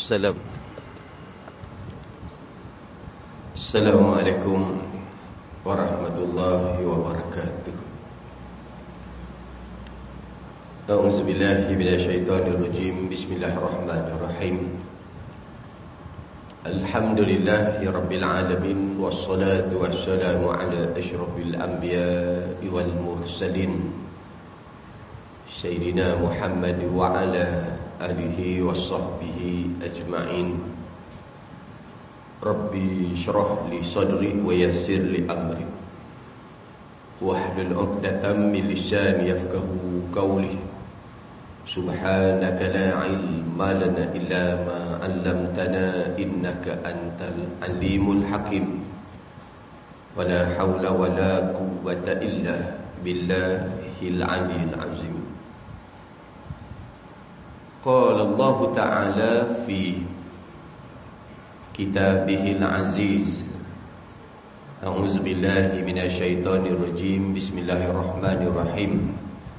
Assalam. Assalamualaikum warahmatullahi wabarakatuh. A'udzubillahi minasyaitonirrajim. Bismillahirrahmanirrahim. Alhamdulillahi rabbil alamin, wassalatu wassalamu ala asyrafil anbiya'i wal mursalin, Sayyidina Muhammad wa ala alihi wa sahbihi ajma'in. Rabbi syrah li sadri wa yassir li amri wahlul 'uqdatam min lisani yafqahu qawli. Subhanaka la ilma lana illa ma 'allamtana innaka antal alimul hakim. Wa la hawla wa la quwwata illa billahil 'aliyyil 'azim. Qala Allah Ta'ala fi kitabihil aziz. A'udzu billahi minasyaitonir rajim. Bismillahirrahmanirrahim.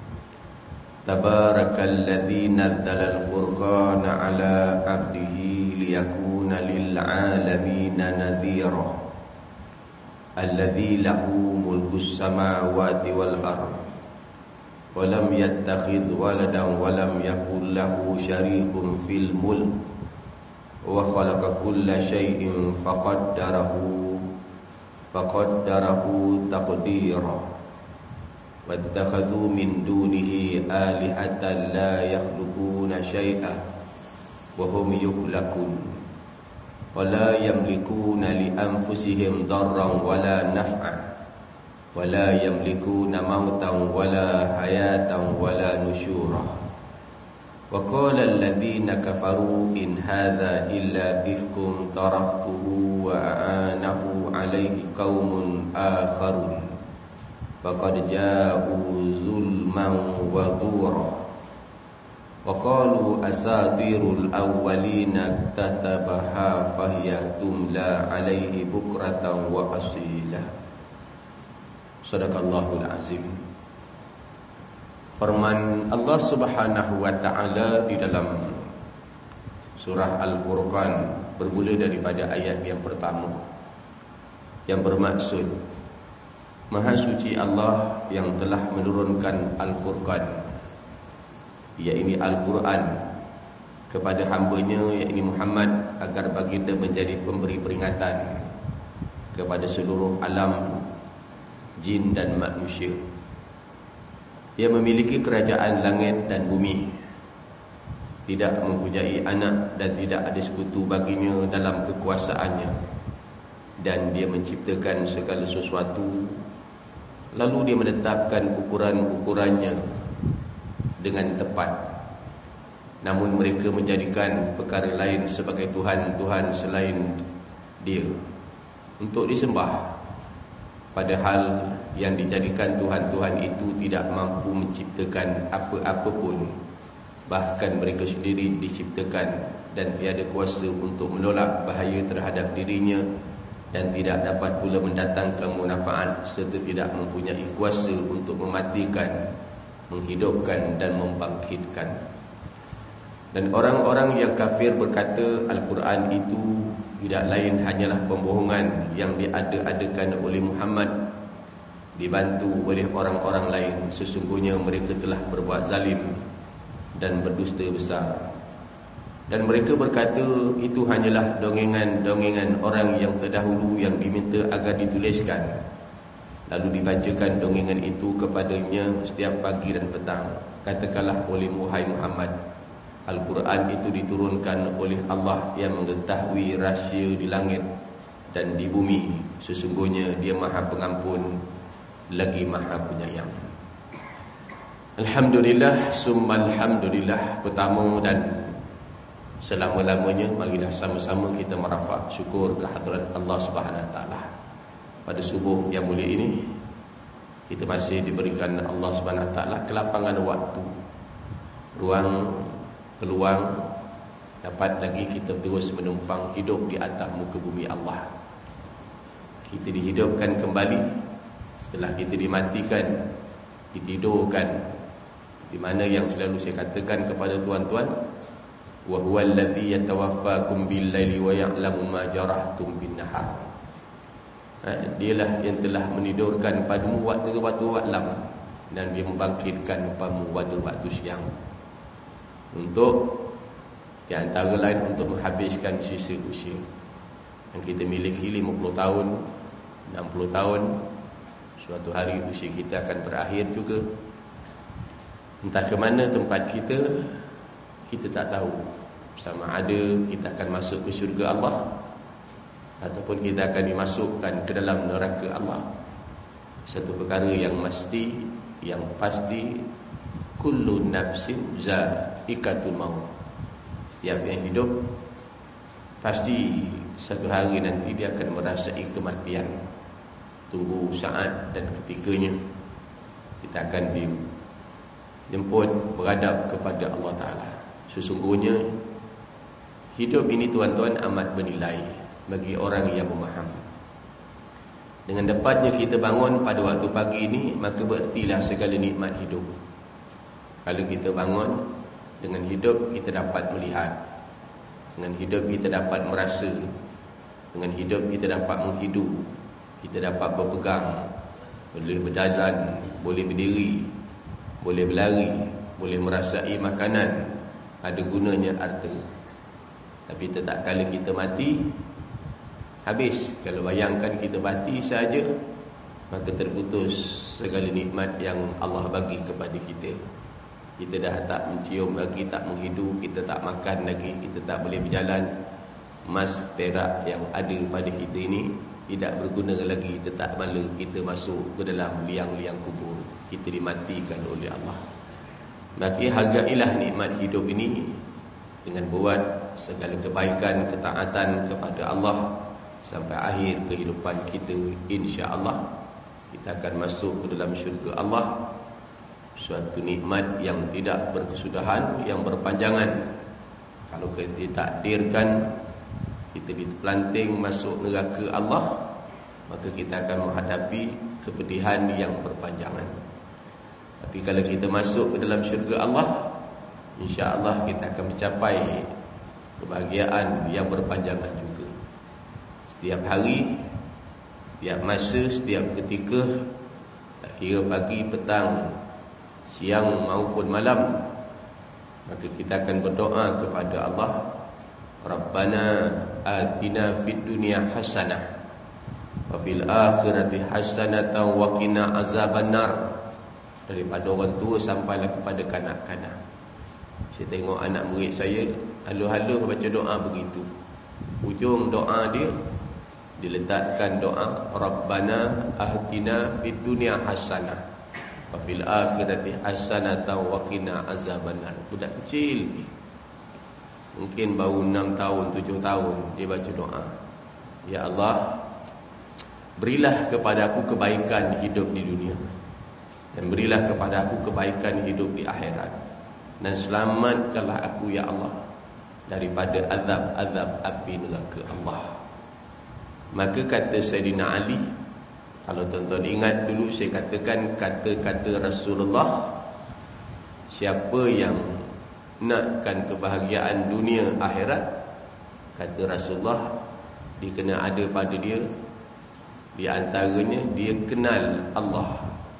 Tabarakalladzi nazzala al-furqana 'ala 'abdihi liyakuna lil 'alamina nadhira. Alladzi lahu mulkus samawati wal ardh wa lam yattakhidh waladan wa lam yakul lahu syarikun fil mulk wa khalaqa kulla syai'in faqaddarahu taqdira. Wattakhadhu min dunihi alihatan la yakhluquna syai'an wa hum yukhlaqun wa la yamlikuna li anfusihim darran wa la naf'an wa la yamlikuna mautan wa la hayatan wa la nusyura. Wa qala alladhina kafaru in hadha illa ifkum taraftuhu wa aanahu alayhi qaumun akharun faqad ja'u zulman wa dhura. Wa qalu asatirul awwalina tatabaha fahiya tumla alayhi bukratan wa asila. Sadaqallahul azim. Firman Allah Subhanahu wa ta'ala di dalam surah Al-Furqan bermula daripada ayat yang pertama, yang bermaksud Maha suci Allah yang telah menurunkan Al-Furqan, yakni Al-Quran, kepada hamba-Nya yakni Muhammad, agar baginda menjadi pemberi peringatan kepada seluruh alam jin dan manusia. Ia memiliki kerajaan langit dan bumi, tidak mempunyai anak dan tidak ada sekutu baginya dalam kekuasaannya, dan dia menciptakan segala sesuatu, lalu dia menetapkan ukuran-ukurannya dengan tepat. Namun mereka menjadikan perkara lain sebagai Tuhan-Tuhan selain dia untuk disembah, padahal yang dijadikan Tuhan-Tuhan itu tidak mampu menciptakan apa-apa pun. Bahkan mereka sendiri diciptakan dan tiada kuasa untuk menolak bahaya terhadap dirinya, dan tidak dapat pula mendatangkan manfaat, serta tidak mempunyai kuasa untuk mematikan, menghidupkan dan membangkitkan. Dan orang-orang yang kafir berkata Al-Quran itu tidak lain hanyalah pembohongan yang diada-adakan oleh Muhammad, dibantu oleh orang-orang lain. Sesungguhnya mereka telah berbuat zalim dan berdusta besar. Dan mereka berkata itu hanyalah dongengan-dongengan orang yang terdahulu yang diminta agar dituliskan, lalu dibacakan dongengan itu kepadanya setiap pagi dan petang. Katakanlah oleh Muhammad, Al-Quran itu diturunkan oleh Allah yang mengetahui rahsia di langit dan di bumi. Sesungguhnya Dia Maha Pengampun lagi Maha Penyayang. Alhamdulillah, summa alhamdulillah. Pertama dan selama-lamanya, marilah sama-sama kita merafak syukur kehadrat Allah Subhanahu Wa Taala. Pada subuh yang mulia ini, kita masih diberikan Allah Subhanahu Wa Taala kelapangan waktu, ruang, peluang dapat lagi kita terus menumpang hidup di atas muka bumi Allah. Kita dihidupkan kembali setelah kita dimatikan, ditidurkan, di mana yang selalu saya katakan kepada tuan-tuan, wa huwa allazi yatawaffakum bil-laili wa ya'lamu ma jarahtum bin-nahar. Dialah yang telah menidurkan padamu waktu-waktu malam dan dia membangkitkan padamu waktu-waktu siang, untuk di antara lain untuk menghabiskan sisa usia yang kita miliki 50 tahun, 60 tahun. Suatu hari usia kita akan berakhir juga. Entah ke mana tempat kita, kita tak tahu. Sama ada kita akan masuk ke syurga Allah ataupun kita akan dimasukkan ke dalam neraka Allah. Satu perkara yang mesti, yang pasti, kullu nafsin za'iqatul maut. Setiap yang hidup pasti satu hari nanti dia akan merasai kematian. Tunggu saat dan ketikanya kita akan dijemput beradab kepada Allah Ta'ala. Sesungguhnya hidup ini tuan-tuan amat bernilai bagi orang yang memaham. Dengan dapatnya kita bangun pada waktu pagi ini, maka berertilah segala nikmat hidup. Kalau kita bangun, dengan hidup kita dapat melihat, dengan hidup kita dapat merasa, dengan hidup kita dapat menghidup, kita dapat berpegang, boleh berjalan, boleh berdiri, boleh berlari, boleh merasai makanan, ada gunanya harta. Tapi tetap kala kita mati, habis. Kalau bayangkan kita mati saja, maka terputus segala nikmat yang Allah bagi kepada kita. Kita dah tak mencium lagi, tak menghidup, kita tak makan lagi, kita tak boleh berjalan. Emas, perak yang ada pada kita ini tidak berguna lagi, tetap mala kita masuk ke dalam liang-liang kubur. Kita dimatikan oleh Allah. Maka hargailah nikmat hidup ini dengan buat segala kebaikan, ketaatan kepada Allah sampai akhir kehidupan kita. InsyaAllah kita akan masuk ke dalam syurga Allah, suatu nikmat yang tidak berkesudahan, yang berpanjangan. Kalau kita ditakdirkan kita dipelanting masuk neraka Allah, maka kita akan menghadapi kepedihan yang berpanjangan. Tapi kalau kita masuk ke dalam syurga Allah, insya-Allah kita akan mencapai kebahagiaan yang berpanjangan juga. Setiap hari, setiap masa, setiap ketika, tak kira pagi, petang, siang maupun malam, maka kita akan berdoa kepada Allah, Rabbana atina fid dunya hasanah wa fil akhirati hasanatan wa qina azabannar. Daripada orang tua sampailah kepada kanak-kanak. Saya tengok anak murid saya halu-halu baca doa begitu. Ujung doa dia diletakkan doa Rabbana atina fid dunya hasanah wa fil akhirati hasanatan wa qina azabannar. Budak kecil ni, mungkin baru 6 tahun, 7 tahun, dia baca doa, Ya Allah, berilah kepada aku kebaikan hidup di dunia, dan berilah kepada aku kebaikan hidup di akhirat, dan selamatkanlah aku ya Allah daripada azab-azab api neraka Allah. Maka kata Sayyidina Ali, kalau tuan-tuan ingat dulu saya katakan kata-kata Rasulullah, siapa yang nakkan kebahagiaan dunia akhirat, kata Rasulullah, dia kena ada pada dia, di antaranya dia kenal Allah,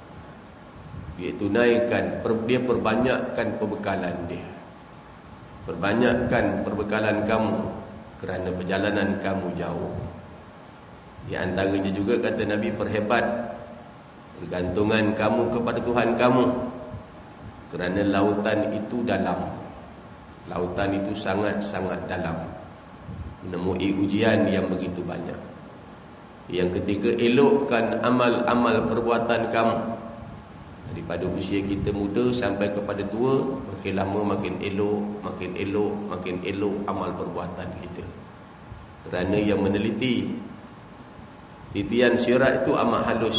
dia tunaikan, dia perbanyakkan perbekalan dia. Perbanyakkan perbekalan kamu kerana perjalanan kamu jauh. Di antaranya juga kata Nabi, perhebat bergantungan kamu kepada Tuhan kamu, kerana lautan itu dalam. Lautan itu sangat-sangat dalam, menemui ujian yang begitu banyak. Yang ketiga, elokkan amal-amal perbuatan kamu. Daripada usia kita muda sampai kepada tua, makin lama makin elok, makin elok, makin elok amal perbuatan kita. Kerana yang meneliti, titian syirat itu amat halus.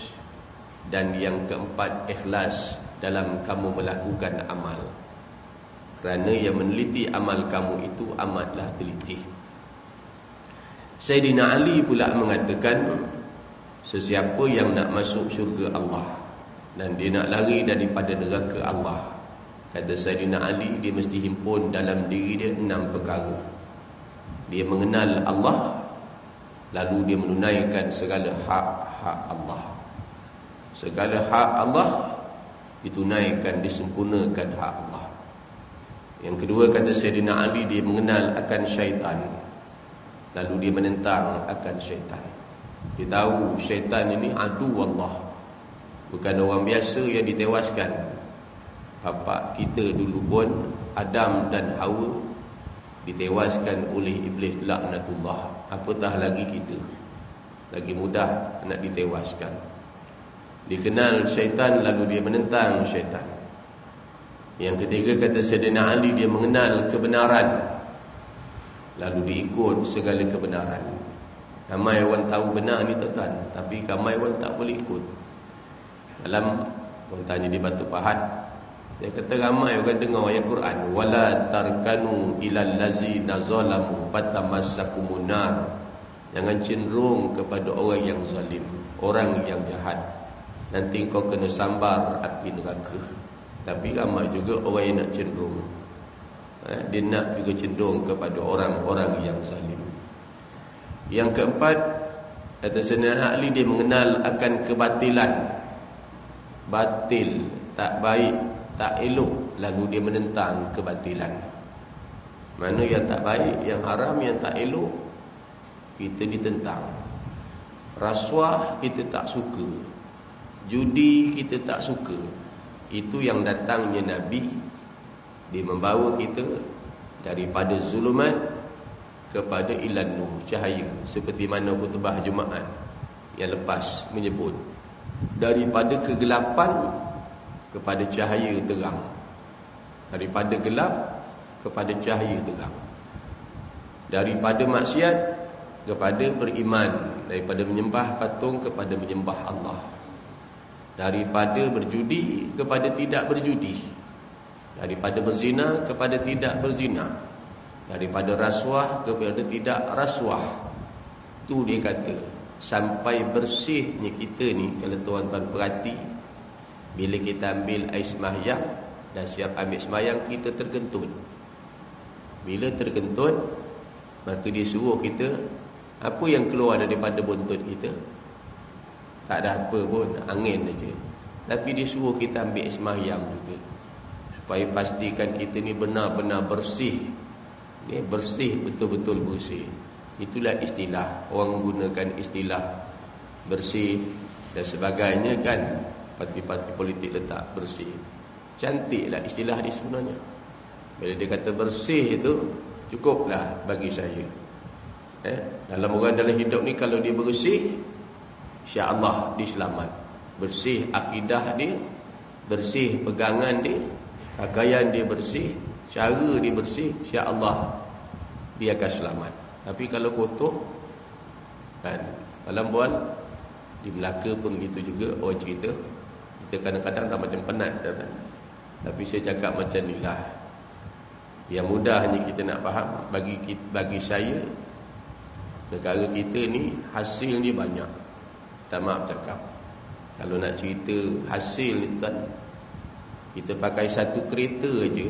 Dan yang keempat, ikhlas dalam kamu melakukan amal. Kerana yang meneliti amal kamu itu amatlah teliti. Sayyidina Ali pula mengatakan, sesiapa yang nak masuk syurga Allah dan dia nak lari daripada neraka Allah, Kata Sayyidina Ali, dia mesti himpun dalam diri dia 6 perkara. Dia mengenal Allah, lalu dia menunaikan segala hak-hak Allah. Segala hak Allah ditunaikan, disempurnakan hak Allah. Yang kedua, kata Sayyidina Ali, dia mengenal akan syaitan, lalu dia menentang akan syaitan. Dia tahu syaitan ini adu Allah, bukan orang biasa yang ditewaskan. Bapa kita dulu pun, Adam dan Hawa, ditewaskan oleh iblis laknatullah. Apatah lagi kita, lagi mudah nak ditewaskan. Dikenal syaitan, lalu dia menentang syaitan. Yang ketiga, kata Sayyidina Ali, dia mengenal kebenaran, lalu diikut segala kebenaran. Ramai orang tahu benar ni tuan, tapi ramai orang tak boleh ikut. Dalam orang tanya di Batu Pahat, dia kata ramai orang dengar ayat Quran, wala tarkanu ilal ladzina zalamu fatamassakumun nar. Jangan cenderung kepada orang yang zalim, orang yang jahat, nanti kau kena sambar api neraka. Tapi ramai juga orang yang nak cenderung, dia nak juga cenderung kepada orang-orang yang zalim. Yang keempat, kata Sayyidina Ali, dia mengenal akan kebatilan. Batil, tak baik, tak elok, lalu dia menentang kebatilan. Mana yang tak baik, yang haram, yang tak elok, kita ditentang. Rasuah kita tak suka, judi kita tak suka. Itu yang datangnya Nabi, dia membawa kita daripada zulumat kepada ilan nur, cahaya. Seperti mana khutbah Jumaat yang lepas menyebut, daripada kegelapan kepada cahaya terang, daripada gelap kepada cahaya terang, daripada maksiat kepada beriman, daripada menyembah patung kepada menyembah Allah, daripada berjudi kepada tidak berjudi, daripada berzina kepada tidak berzina, daripada rasuah kepada tidak rasuah. Tu dia kata, sampai bersihnya kita ni. Kalau tuan-tuan perhati, bila kita ambil air sembahyang dan siap ambil sembahyang, kita terkentut. Bila terkentut, maka dia suruh kita, apa yang keluar daripada buntut kita? Tak ada apa pun, angin saja. Tapi dia suruh kita ambil sembahyang juga, supaya pastikan kita ni benar-benar bersih. Bersih, betul-betul bersih. Itulah istilah, orang menggunakan istilah bersih dan sebagainya kan. Parti-parti politik letak bersih. Cantiklah istilah ni sebenarnya. Bila dia kata bersih itu, cukuplah bagi saya. Dalam orang dalam hidup ni, kalau dia bersih, insya-Allah dia selamat. Bersih akidah dia, bersih pegangan dia, pakaian dia bersih, cara dia bersih, insya-Allah dia akan selamat. Tapi kalau kotor kan, dalam bual di Melaka pun gitu juga. Orang cerita, kita kadang-kadang dah macam penat kan? Tapi saya cakap macam ni lah, yang mudahnya kita nak faham. Bagi saya, negara kita ni hasil ni banyak. Tak maaf cakap, kalau nak cerita hasil ni tuan, kita pakai satu kereta aja,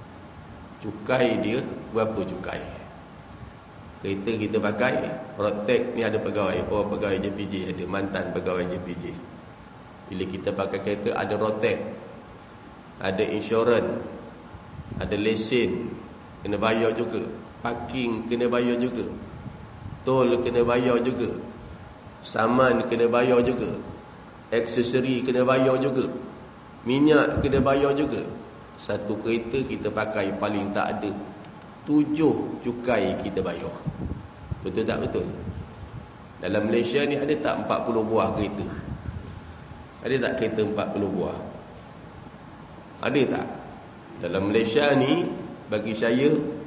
cukai dia berapa cukai? Kereta kita pakai road tax ni, ada pegawai, orang pegawai JPJ, ada mantan pegawai JPJ. Bila kita pakai kereta, ada road tax, ada insurans, ada lesen kena bayar juga, parking kena bayar juga, tol kena bayar juga, saman kena bayar juga, aksesori kena bayar juga, minyak kena bayar juga. Satu kereta kita pakai paling tak ada 7 cukai kita bayar. Betul tak betul? Dalam Malaysia ni ada tak 40 buah kereta? Ada tak kereta 40 buah? Ada tak? Dalam Malaysia ni, bagi saya,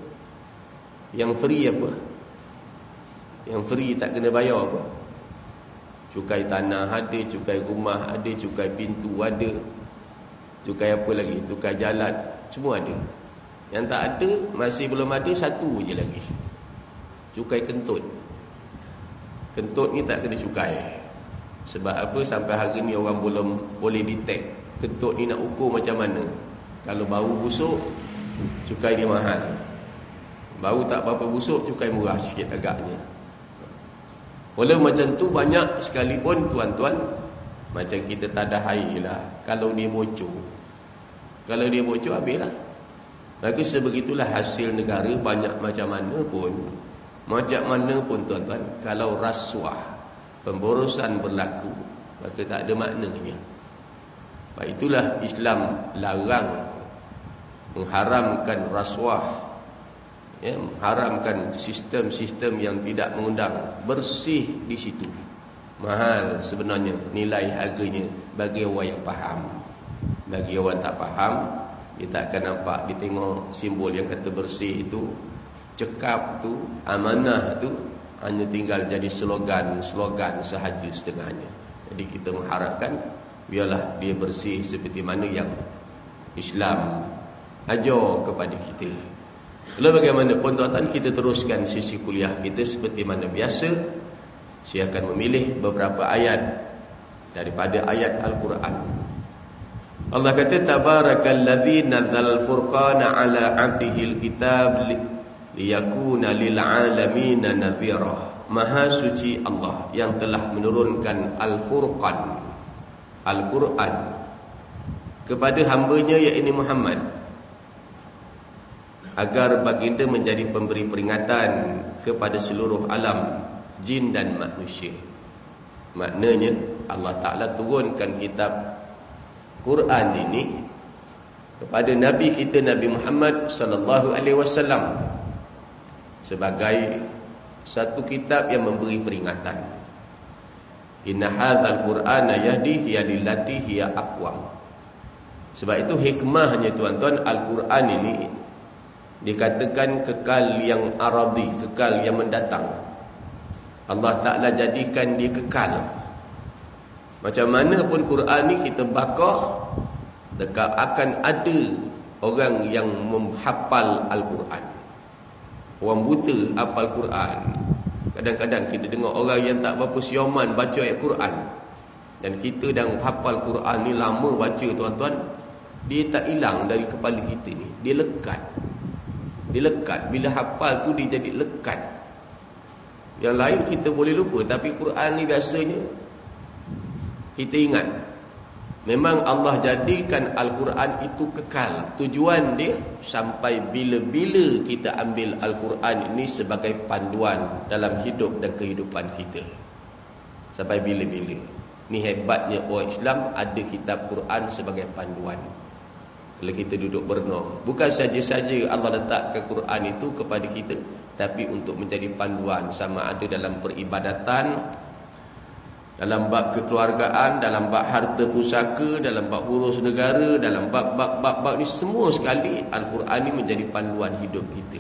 yang free apa? Yang free tak kena bayar apa? Cukai tanah ada, cukai rumah ada, cukai pintu ada, cukai apa lagi? Cukai jalan, semua ada. Yang tak ada, masih belum ada satu je lagi, cukai kentut. Kentut ni tak kena cukai. Sebab apa? Sampai hari ni orang belum boleh detect kentut ni nak ukur macam mana. Kalau bau busuk, cukai dia mahal. Bau tak berapa busuk, cukai murah sikit agaknya. Walau macam tu banyak sekalipun tuan-tuan, macam kita tadah air lah. Kalau dia bocor, habislah. Maka sebegitulah hasil negara banyak macam mana pun tuan-tuan, kalau rasuah, pemborosan berlaku, maka tak ada maknanya. Sebab itulah Islam larang, mengharamkan rasuah, ya, mengharamkan sistem-sistem yang tidak mengundang. Bersih di situ. Mahal sebenarnya nilai harganya bagi orang yang faham. Bagi orang tak faham, dia tak akan nampak. Dia tengok simbol yang kata bersih itu, cekap tu, amanah tu, hanya tinggal jadi slogan sahaja setengahnya. Jadi kita mengharapkan biarlah dia bersih seperti mana yang Islam ajar kepada kita. Lalu bagaimanapun tuan-tuan, kita teruskan sesi kuliah kita seperti mana biasa. Saya akan memilih beberapa ayat daripada ayat Al-Quran. Allah kata, Tabarakalladzi nazzalal furqana ala 'abdihil kitab liyakuna lil 'alamin nadhira. Maha suci Allah yang telah menurunkan Al-Furqan, Al-Quran, kepada hambanya iaitu Muhammad, agar baginda menjadi pemberi peringatan kepada seluruh alam jin dan manusia. Maknanya Allah Ta'ala turunkan kitab Quran ini kepada Nabi kita, Nabi Muhammad sallallahu alaihi wasallam, sebagai satu kitab yang memberi peringatan. Inna hadzal Qur'ana yahdi lillati hiya aqwam. Sebab itu hikmahnya tuan-tuan, Al-Quran ini dikatakan kekal yang aradi, kekal yang mendatang. Allah Ta'ala jadikan dia kekal. Macam mana pun Quran ni kita bakar, dekat akan ada orang yang menghafal Al-Quran. Orang buta hafal Quran. Kadang-kadang kita dengar orang yang tak berapa sioman baca ayat Quran. Dan kita dah hafal Quran ni lama baca tuan-tuan, dia tak hilang dari kepala kita ni. Dia lekat. Bila hafal tu dia jadi lekat. Yang lain kita boleh lupa, tapi Quran ni biasanya kita ingat. Memang Allah jadikan Al-Quran itu kekal. Tujuan dia sampai bila-bila kita ambil Al-Quran ini sebagai panduan dalam hidup dan kehidupan kita. Sampai bila-bila. Ni hebatnya orang Islam, ada kitab Quran sebagai panduan. Kalau kita duduk berenung, bukan saja-saja Allah letakkan Quran itu kepada kita, tapi untuk menjadi panduan, sama ada dalam peribadatan, dalam bab kekeluargaan, dalam bab harta pusaka, dalam bab urus negara, dalam bab ni semua sekali, Al-Quran ni menjadi panduan hidup kita.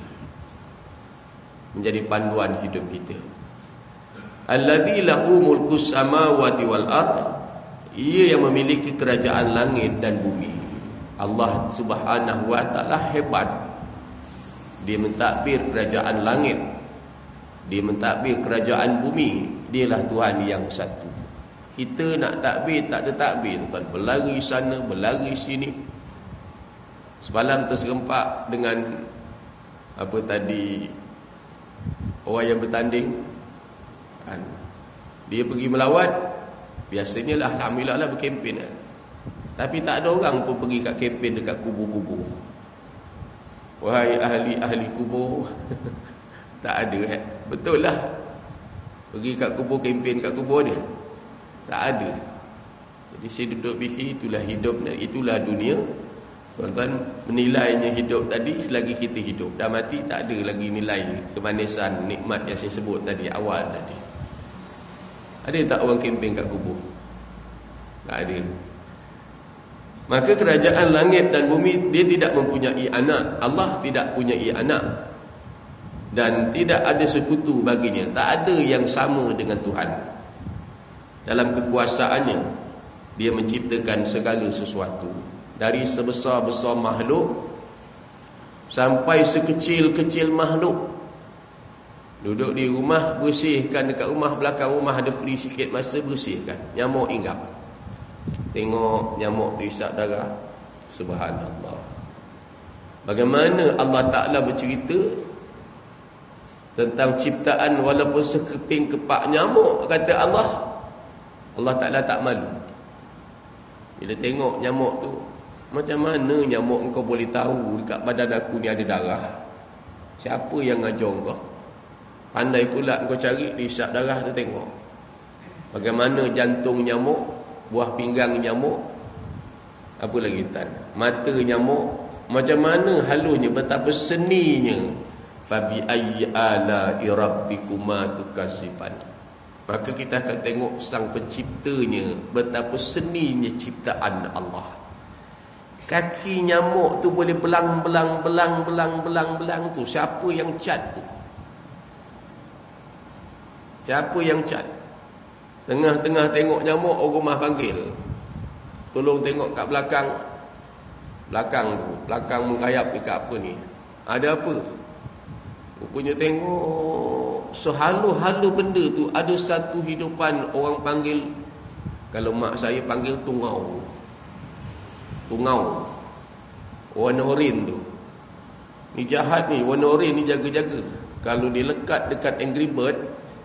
Menjadi panduan hidup kita. Alladzi lahu mulkus samawati wal ard. Ia yang memiliki kerajaan langit dan bumi. Allah Subhanahu wa taala hebat. Dia mentadbir kerajaan langit, dia mentadbir kerajaan bumi. Dialah Tuhan yang satu. Kita nak takbir tak ada takbir, tuan, berlari sana berlari sini. Semalam terserempak dengan apa tadi, orang yang bertanding kan? Dia pergi melawat. Biasanya lah, alhamdulillah lah, berkempen lah. Tapi tak ada orang pun pergi kat kempen dekat kubur-kubur. Wahai ahli kubur. Tak ada. Betul lah, pergi kat kubur, kempen kat kubur dia. Tak ada. Jadi saya duduk fikir, itulah hidup, itulah dunia. Tuan-tuan, menilainya hidup tadi, selagi kita hidup. Dah mati tak ada lagi nilai kemanisan, nikmat yang saya sebut tadi, awal tadi. Ada tak orang kempen kat kubur? Tak ada. Maka kerajaan langit dan bumi, dia tidak mempunyai anak. Allah tidak punyai anak. Dan tidak ada sekutu baginya. Tak ada yang sama dengan Tuhan. Dalam kekuasaannya, dia menciptakan segala sesuatu. Dari sebesar-besar makhluk sampai sekecil-kecil makhluk. Duduk di rumah, bersihkan dekat rumah, belakang rumah ada free sikit masa, bersihkan. Nyamuk hinggap. Tengok nyamuk tu isap darah. Subhanallah. Bagaimana Allah Ta'ala bercerita tentang ciptaan walaupun sekeping kepak nyamuk, kata Allah Ta'ala tak malu. Bila tengok nyamuk tu, macam mana nyamuk engkau boleh tahu dekat badan aku ni ada darah? Siapa yang ngajar engkau? Pandai pula engkau cari, isap darah tu tengok. Bagaimana jantung nyamuk, buah pinggang nyamuk, apa lagi tan, mata nyamuk, macam mana halusnya, betapa seninya. Fabi ayyi ala'i rabbikuma tukaziban. Maka kita akan tengok sang penciptanya, betapa seninya ciptaan Allah. Kaki nyamuk tu boleh belang tu, siapa yang cat tu? Siapa yang cat? Tengah-tengah tengok nyamuk, orang rumah panggil, tolong tengok kat belakang tu, belakang menggayap dekat apa ni, ada apa? Rupanya tengok sehalu-halu benda tu ada satu hidupan. Orang panggil, kalau mak saya panggil tungau, warna oren tu. Ni jahat ni, warna oren ni jaga-jaga. Kalau dia lekat dekat Angry Bird,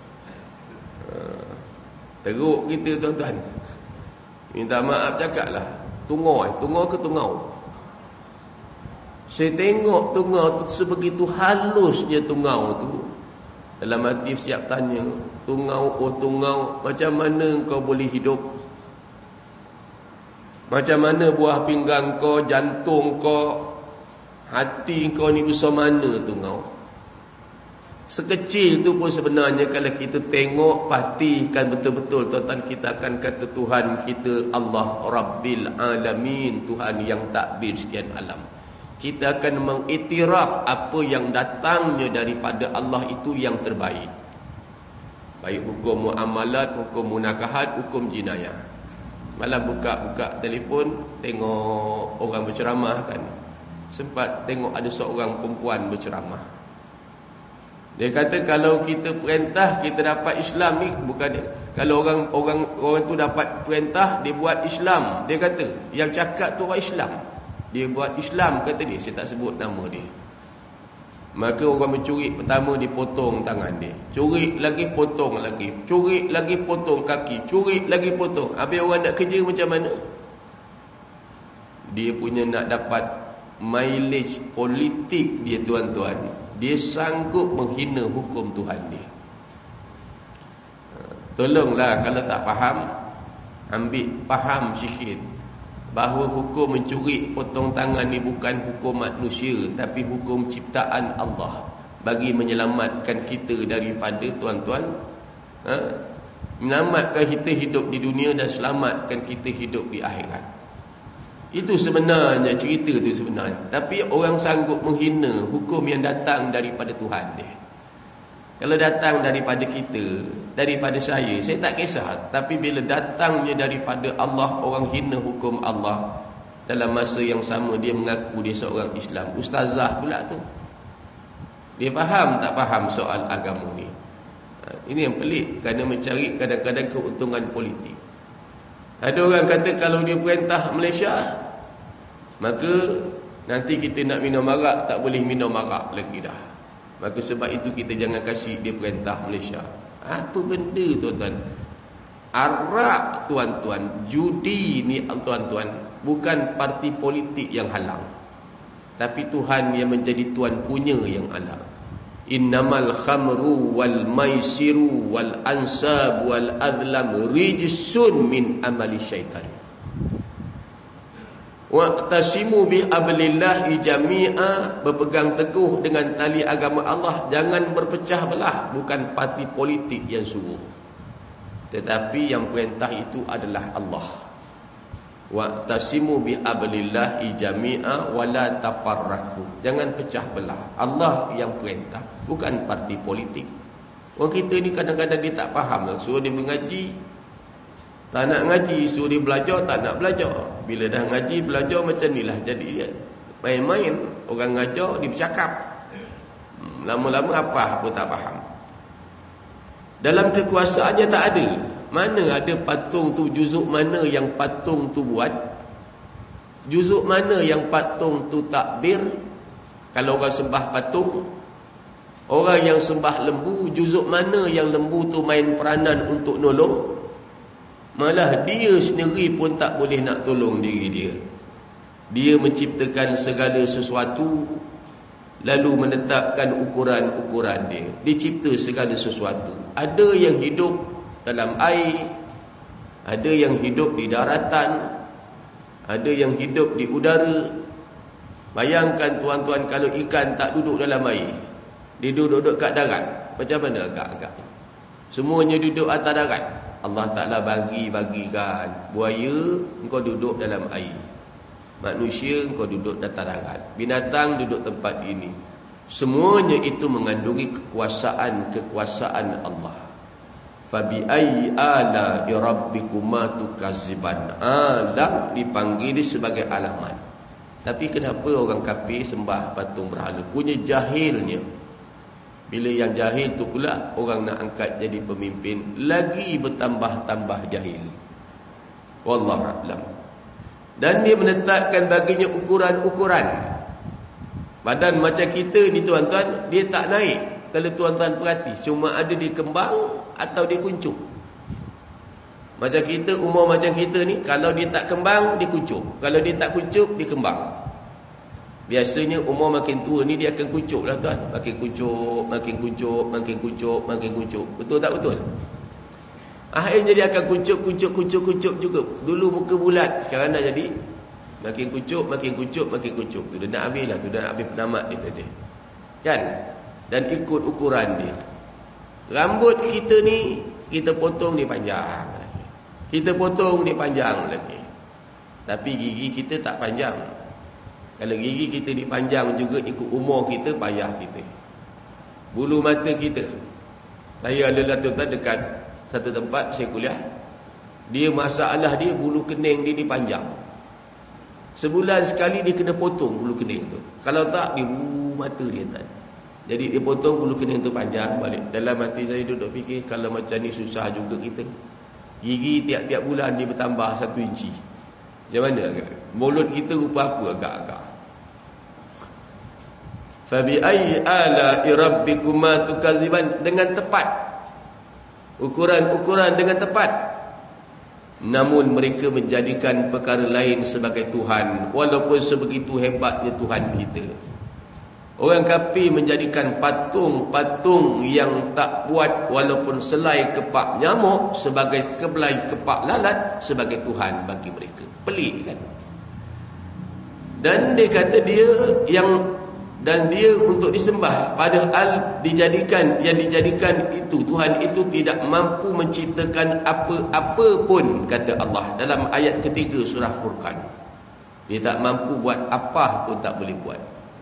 teruk kita tuan-tuan. Minta maaf cakap lah, tungau ke tungau? Saya tengok tungau tu sebegitu halusnya tungau tu. Dalam hati siap tanya, tungau, oh tungau, macam mana kau boleh hidup? Macam mana buah pinggang kau, jantung kau, hati kau ni besar mana tungau? Sekecil tu pun sebenarnya kalau kita tengok, pastikan betul-betul tuan-tuan, kita akan kata Tuhan kita Allah Rabbil Alamin, Tuhan yang takbir sekian alam. Kita akan mengiktiraf apa yang datangnya daripada Allah itu yang terbaik. Baik hukum muamalat, hukum munakahat, hukum jinayah. Malam buka telefon, tengok orang berceramah kan. Sempat tengok ada seorang perempuan berceramah. Dia kata kalau kita perintah kita dapat Islam ni, bukan dia. Kalau orang tu dapat perintah dia buat Islam, dia kata yang cakap tu orang Islam. Dia buat Islam, kata dia, saya tak sebut nama dia. Maka orang mencuri pertama dipotong tangan dia, curi lagi potong lagi, curi lagi potong kaki, curi lagi potong. Habis orang nak kerja macam mana? Dia punya nak dapat mileage politik dia tuan-tuan, dia sanggup menghina hukum Tuhan dia. Tolonglah kalau tak faham, ambil faham sikit bahawa hukum mencuri potong tangan ni bukan hukum manusia, tapi hukum ciptaan Allah bagi menyelamatkan kita daripada tuan-tuan, menyelamatkan kita hidup di dunia dan selamatkan kita hidup di akhirat. Itu sebenarnya cerita tu sebenarnya. Tapi orang sanggup menghina hukum yang datang daripada Tuhan dia. Kalau datang daripada kita, daripada saya tak kisah. Tapi bila datangnya daripada Allah, orang hina hukum Allah, dalam masa yang sama dia mengaku dia seorang Islam. Ustazah pula tu, dia faham tak faham soal agama ni. Ini yang pelik, kerana mencari kadang-kadang keuntungan politik. Ada orang kata kalau dia perintah Malaysia, maka nanti kita nak minum arak tak boleh minum arak lagi dah. Maka sebab itu kita jangan kasih dia perintah Malaysia. Apa benda tuan-tuan? Arak tuan-tuan, judi ni tuan-tuan, bukan parti politik yang halang, tapi Tuhan yang menjadi tuan punya yang halang. Innamal khamru wal maisiru wal ansab wal adlam rijsun min amali syaitan. Wa'tasimu bihablillahi jami'a, berpegang teguh dengan tali agama Allah, jangan berpecah belah. Bukan parti politik yang suruh, tetapi yang perintah itu adalah Allah. Wa'tasimu bihablillahi jami'a wa la tafarraqu, jangan pecah belah. Allah yang perintah, bukan parti politik. Orang kita ni kadang-kadang dia tak faham, suruh dia mengaji tak nak ngaji, suruh dia belajar tak nak belajar. Bila dah ngaji belajar macam ni lah jadi dia. Main-main, orang ngajar dia bercakap, lama-lama apa pun tak faham. Dalam kekuasaannya tak ada. Mana ada patung tu, juzuk mana yang patung tu buat, juzuk mana yang patung tu takbir, Kalau orang sembah patung, orang yang sembah lembu, juzuk mana yang lembu tu main peranan untuk nolong? Malah dia sendiri pun tak boleh nak tolong diri dia. Dia menciptakan segala sesuatu, lalu menetapkan ukuran-ukuran dia. Dia cipta segala sesuatu. Ada yang hidup dalam air, ada yang hidup di daratan, ada yang hidup di udara. Bayangkan tuan-tuan kalau ikan tak duduk dalam air, dia duduk kat darat, macam mana agak-agak? Semuanya duduk atas darat. Allah Ta'ala bagikan buaya, engkau duduk dalam air. Manusia, engkau duduk atas darat. Binatang duduk tempat ini. Semuanya itu mengandungi kekuasaan Allah. Fabi ayyi ala'i rabbikuma tukaziban. Alam dipanggil sebagai alamat. Tapi kenapa orang kafir sembah patung berhala? Punya jahilnya. Bila yang jahil tu pula orang nak angkat jadi pemimpin, lagi bertambah-tambah jahil. Wallahu a'lam. Dan dia menetapkan baginya ukuran-ukuran. Badan macam kita ni tuan-tuan, dia tak naik. Kalau tuan-tuan perhati, cuma ada di kembang atau di kuncup. Macam kita, umur macam kita ni, kalau dia tak kembang, dia kuncup. Kalau dia tak kuncup, dia kembang. Biasanya umur makin tua ni dia akan kuncup lah tuan. Makin kuncup, makin kuncup, makin kuncup, makin kuncup. Betul tak betul? Akhirnya dia akan kuncup juga. Dulu muka bulat, sekarang dah jadi makin kuncup, makin kuncup, makin kuncup. Tu dah nak habis lah, tu dah nak habis penamat dia tadi. Kan? Dan ikut ukuran dia. Rambut kita ni, kita potong dia panjang lagi. Kita potong dia panjang lagi. Tapi gigi kita tak panjang. Kalau gigi kita dipanjang juga ikut umur kita, payah kita. Bulu mata kita. Saya adalah tuan-tuan dekat satu tempat saya kuliah. Dia masalah dia bulu kening dia dipanjang. Sebulan sekali dia kena potong bulu kening tu. Kalau tak dia bulu mata dia tak. Jadi dia potong bulu kening tu panjang balik. Dalam hati saya duduk fikir, kalau macam ni susah juga kita. Gigi tiap-tiap bulan dia bertambah 1 inci. Macam mana agak? Mulut kita rupa apa agak-agak? Fabi ayyi ala'i rabbikuma tukaziban, dengan tepat. Ukuran-ukuran dengan tepat. Namun mereka menjadikan perkara lain sebagai Tuhan, walaupun sebegitu hebatnya Tuhan kita. Orang kafir menjadikan patung-patung yang tak buat walaupun selai kepak nyamuk sebagai sebelai kepak lalat sebagai Tuhan bagi mereka. Pelik kan? Dan dia kata dia untuk disembah, padahal dijadikan itu Tuhan itu tidak mampu menciptakan apa-apa pun, kata Allah dalam ayat ketiga surah Furqan. Dia tak mampu buat apa pun, tak boleh buat.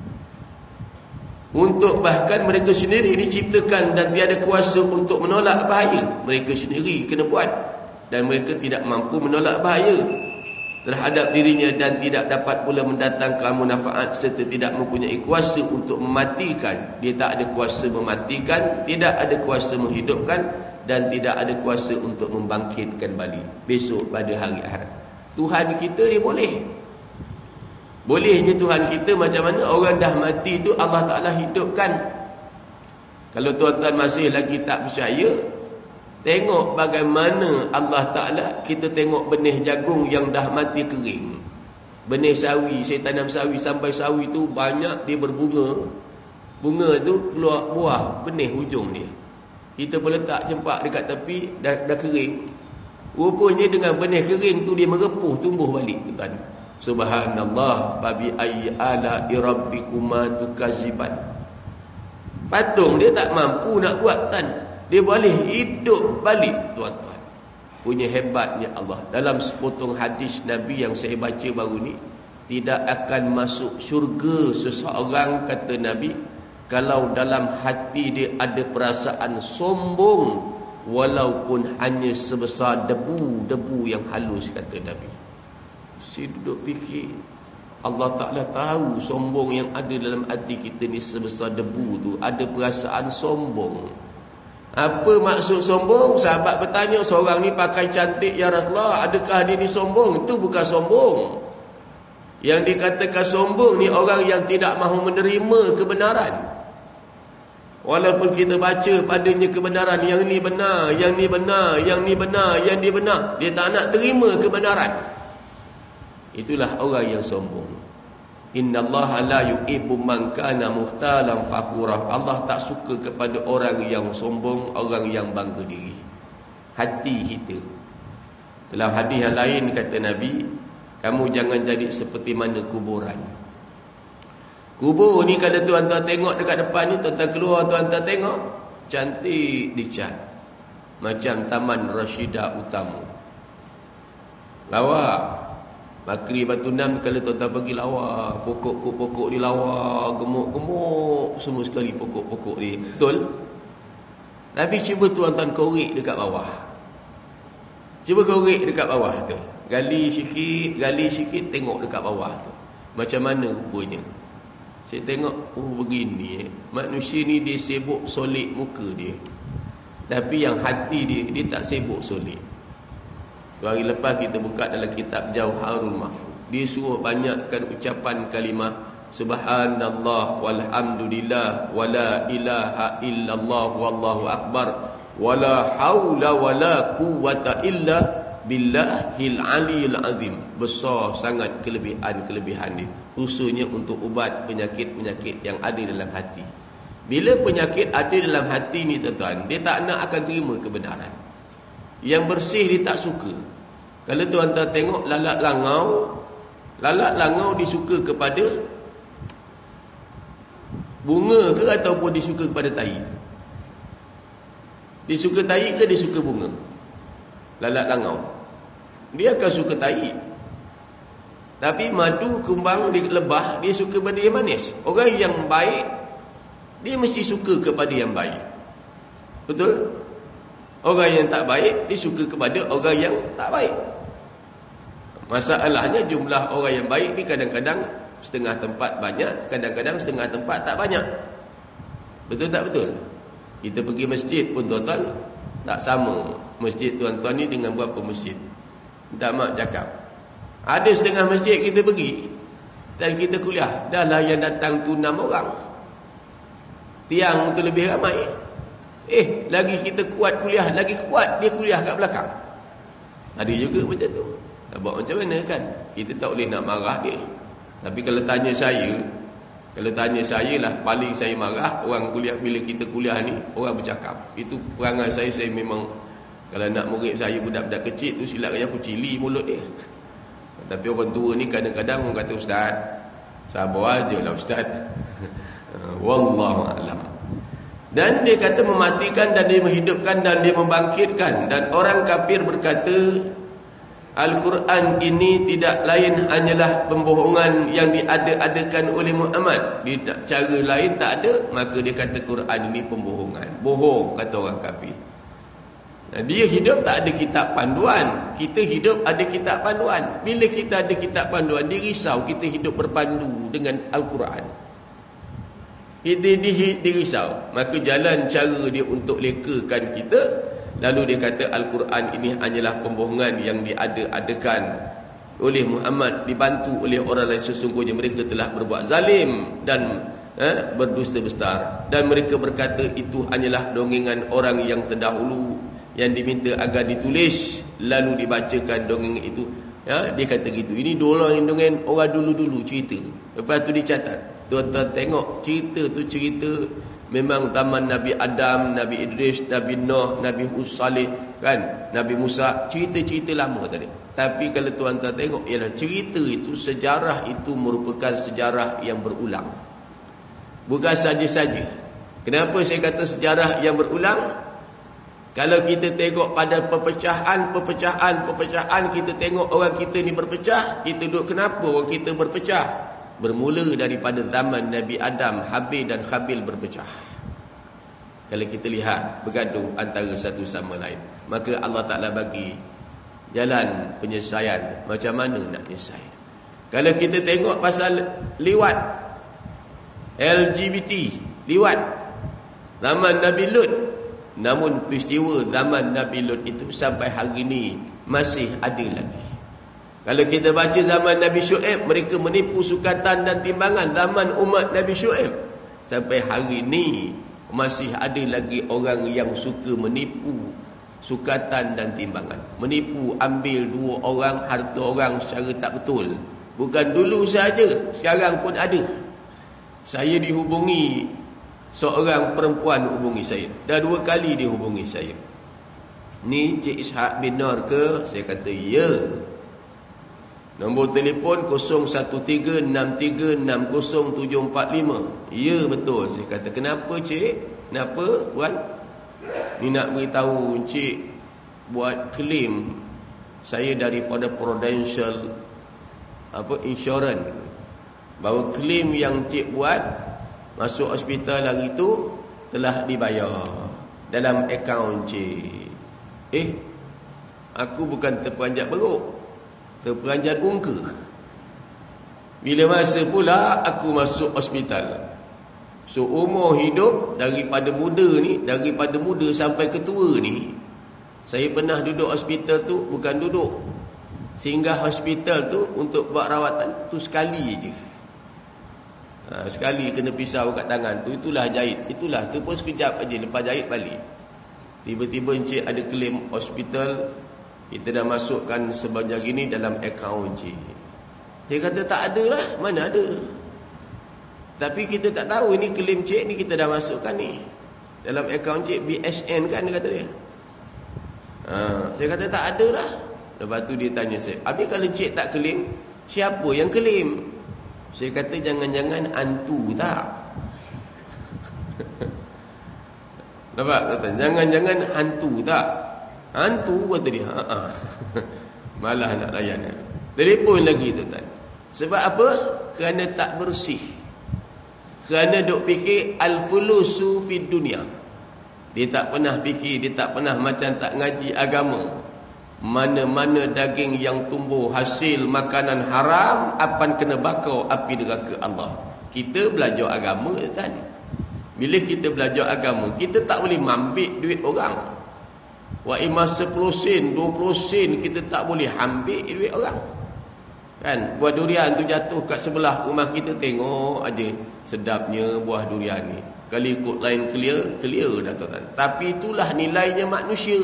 Untuk bahkan mereka sendiri diciptakan dan tiada kuasa untuk menolak bahaya. Mereka sendiri kena buat, dan mereka tidak mampu menolak bahaya terhadap dirinya, dan tidak dapat pula mendatangkan manfaat serta tidak mempunyai kuasa untuk mematikan. Dia tak ada kuasa mematikan, tidak ada kuasa menghidupkan, dan tidak ada kuasa untuk membangkitkan balik besok pada hari akhirat. Tuhan kita dia bolehnya Tuhan kita macam mana? Orang dah mati tu Allah Ta'ala hidupkan. Kalau tuan-tuan masih lagi tak percaya, tengok bagaimana Allah Ta'ala, kita tengok benih jagung yang dah mati kering. Benih sawi, saya tanam sawi sampai sawi tu banyak, dia berbunga. Bunga tu keluar buah, benih hujung dia. Kita pun letak cempak dekat tepi, dah kering. Rupanya dengan benih kering tu dia merepuh, tumbuh balik. Tuan. Subhanallah, babi ayyi ala'i rabbikuma tukaziban. Patung dia tak mampu nak buat kan. Dia boleh hidup balik tuan-tuan. Punya hebatnya Allah. Dalam sepotong hadis Nabi yang saya baca baru ni, tidak akan masuk syurga seseorang, kata Nabi, kalau dalam hati dia ada perasaan sombong, walaupun hanya sebesar debu yang halus, kata Nabi. Saya duduk fikir, Allah Ta'ala tahu sombong yang ada dalam hati kita ni sebesar debu tu. Ada perasaan sombong. Apa maksud sombong? Sahabat bertanya, seorang ni pakai cantik, ya Rasulullah, adakah dia ni sombong? Itu bukan sombong. Yang dikatakan sombong ni orang yang tidak mahu menerima kebenaran. Walaupun kita baca padanya kebenaran, yang ni benar, yang ni benar, yang ni benar, yang ni benar, dia tak nak terima kebenaran. Itulah orang yang sombong. Innallaha la yuhibbu man kana muhtalan fakhura. Allah tak suka kepada orang yang sombong, orang yang bangga diri. Hati kita. Dalam hadis yang lain kata Nabi, kamu jangan jadi seperti mana kuburan. Kubur ni kalau tuan-tuan tengok dekat depan ni, tuan-tuan keluar, tuan-tuan tengok, cantik dicat. Macam Taman Rashidah Utama. Lawa. Bakri Batu Enam kalau tuan-tuan pergi lawa, pokok-pokok di lawa, gemuk-gemuk semua sekali pokok-pokok ni. Betul? Tapi cuba tuan-tuan korek dekat bawah. Cuba korek dekat bawah tu. Gali sikit tengok dekat bawah tu. Macam mana rupanya? Saya tengok, begini. Manusia ni dia sibuk solid muka dia. Tapi yang hati dia tak sibuk solid. 2 hari lepas kita buka dalam kitab Jauharul Mahfuz. Dia suruh banyakkan ucapan kalimah Subhanallah walhamdulillah wala ilaha illallah wallahu akbar wala haula wala quwwata illa billahil aliyil azim. Besar sangat kelebihan dia. Khususnya untuk ubat penyakit-penyakit yang ada dalam hati. Bila penyakit ada dalam hati ni tuan-tuan, dia tak nak akan terima kebenaran. Yang bersih dia tak suka. Kalau tuan-tuan tengok lalat langau disuka kepada bunga ke ataupun disuka kepada tahi? Disuka tahi ke disuka bunga? Lalat langau dia akan suka tahi. Tapi madu kembang di lebah, dia suka pada yang manis. Orang yang baik dia mesti suka kepada yang baik. Betul? Orang yang tak baik dia suka kepada orang yang tak baik. Masalahnya jumlah orang yang baik ni kadang-kadang setengah tempat banyak, kadang-kadang setengah tempat tak banyak. Betul tak betul? Kita pergi masjid pun tuan-tuan tak sama masjid tuan-tuan ni dengan berapa masjid. Minta mak cakap, ada setengah masjid kita pergi dan kita kuliah, dah lah yang datang tu 6 orang. Tiang tu lebih ramai. Lagi kita kuat kuliah, lagi kuat dia kuliah kat belakang. Ada juga macam tu. Tak buat macam mana kan? Kita tak boleh nak marah dia. Tapi kalau tanya saya lah, paling saya marah orang kuliah. Bila kita kuliah ni, orang bercakap. Itu perangai saya memang, kalau nak murid saya budak-budak kecil tu, silap kaya aku cili mulut dia. Tapi orang tua ni kadang-kadang orang kata, Ustaz, sabar aje lah Ustaz. Wallahu a'lam. Dan dia kata mematikan dan dia menghidupkan dan dia membangkitkan. Dan orang kafir berkata, Al-Quran ini tidak lain hanyalah pembohongan yang diada-adakan oleh Muhammad. Dia cara lain tak ada, maka dia kata Quran ini pembohongan. Bohong, kata orang kafir. Nah, dia hidup tak ada kitab panduan. Kita hidup ada kitab panduan. Bila kita ada kitab panduan, dia risau kita hidup berpandu dengan Al-Quran. Dia risau. Maka jalan cara dia untuk lekakan kita, lalu dia kata Al-Quran ini hanyalah pembohongan yang diada-adakan oleh Muhammad, dibantu oleh orang lain. Sesungguhnya mereka telah berbuat zalim dan berdusta besar. Dan mereka berkata itu hanyalah dongengan orang yang terdahulu yang diminta agar ditulis lalu dibacakan dongeng itu. Dia kata gitu. Ini dongeng orang dulu-dulu cerita. Lepas tu dicatat. Tuan-tuan tengok cerita tu cerita memang zaman Nabi Adam, Nabi Idris, Nabi Nuh, Nabi Saleh kan, Nabi Musa, cerita-cerita lama tadi. Tapi kalau tuan-tuan tengok, ialah cerita itu, sejarah itu merupakan sejarah yang berulang. Bukan saja-saja. Kenapa saya kata sejarah yang berulang? Kalau kita tengok pada perpecahan, kita tengok orang kita ni berpecah, kita duduk kenapa orang kita berpecah? Bermula daripada zaman Nabi Adam, Habil dan Khabil berpecah. Kalau kita lihat bergaduh antara satu sama lain, maka Allah Ta'ala bagi jalan penyelesaian. Macam mana nak penyelesaian? Kalau kita tengok pasal liwat, LGBT, liwat, zaman Nabi Lut. Namun peristiwa zaman Nabi Lut itu sampai hari ini masih ada lagi. Kalau kita baca zaman Nabi Syuaib, mereka menipu sukatan dan timbangan. Zaman umat Nabi Syuaib, sampai hari ini masih ada lagi orang yang suka menipu sukatan dan timbangan. Menipu, ambil dua orang harta orang secara tak betul. Bukan dulu saja, sekarang pun ada. Saya dihubungi, seorang perempuan hubungi saya. Dah 2 kali dia hubungi saya. Ni Cik Ishak bin Nur ke? Saya kata ya. Nombor telefon 0136360745. Ya betul. Saya kata kenapa cik? Kenapa puan? Ni nak beritahu cik buat claim saya daripada Prudential insurance. Bahawa claim yang cik buat masuk hospital hari tu telah dibayar dalam akaun cik. Aku bukan terperanjat beruk, terperanjat ungka. Bila masa pula aku masuk hospital. So umur hidup daripada muda sampai ke tua ni, saya pernah duduk hospital tu, bukan duduk, singgah hospital tu untuk buat rawatan tu sekali je. Sekali kena pisau kat tangan tu, itulah jahit. Itulah tu pun sekejap aja, lepas jahit balik. Tiba-tiba encik ada claim hospital, kita dah masukkan sebanyak gini dalam akaun cik. Dia kata tak ada lah, mana ada. Tapi kita tak tahu ini claim cik ni kita dah masukkan ni dalam akaun cik BSN kan, dia kata dia. Saya kata tak ada lah. Lepas tu dia tanya saya, habis kalau cik tak claim, siapa yang claim? Saya kata jangan-jangan hantu tak? Nampak? Jangan-jangan hantu tak? Hantu kata dia. Malah nak layan. Telefon lagi tuan. Sebab apa? Kerana tak bersih. Kerana duk fikir al-fulusu fid dunia. Dia tak pernah fikir, dia tak pernah macam tak ngaji agama. Mana-mana daging yang tumbuh hasil makanan haram akan kena bakar api neraka Allah. Kita belajar agama kan. Bila kita belajar agama, kita tak boleh ambil duit orang. Wa imma 10 sen, 20 sen kita tak boleh ambil duit orang. Kan, buah durian tu jatuh kat sebelah rumah kita, tengok aja sedapnya buah durian ni. Kalau ikut lain clear dah tuan. Tapi itulah nilainya manusia.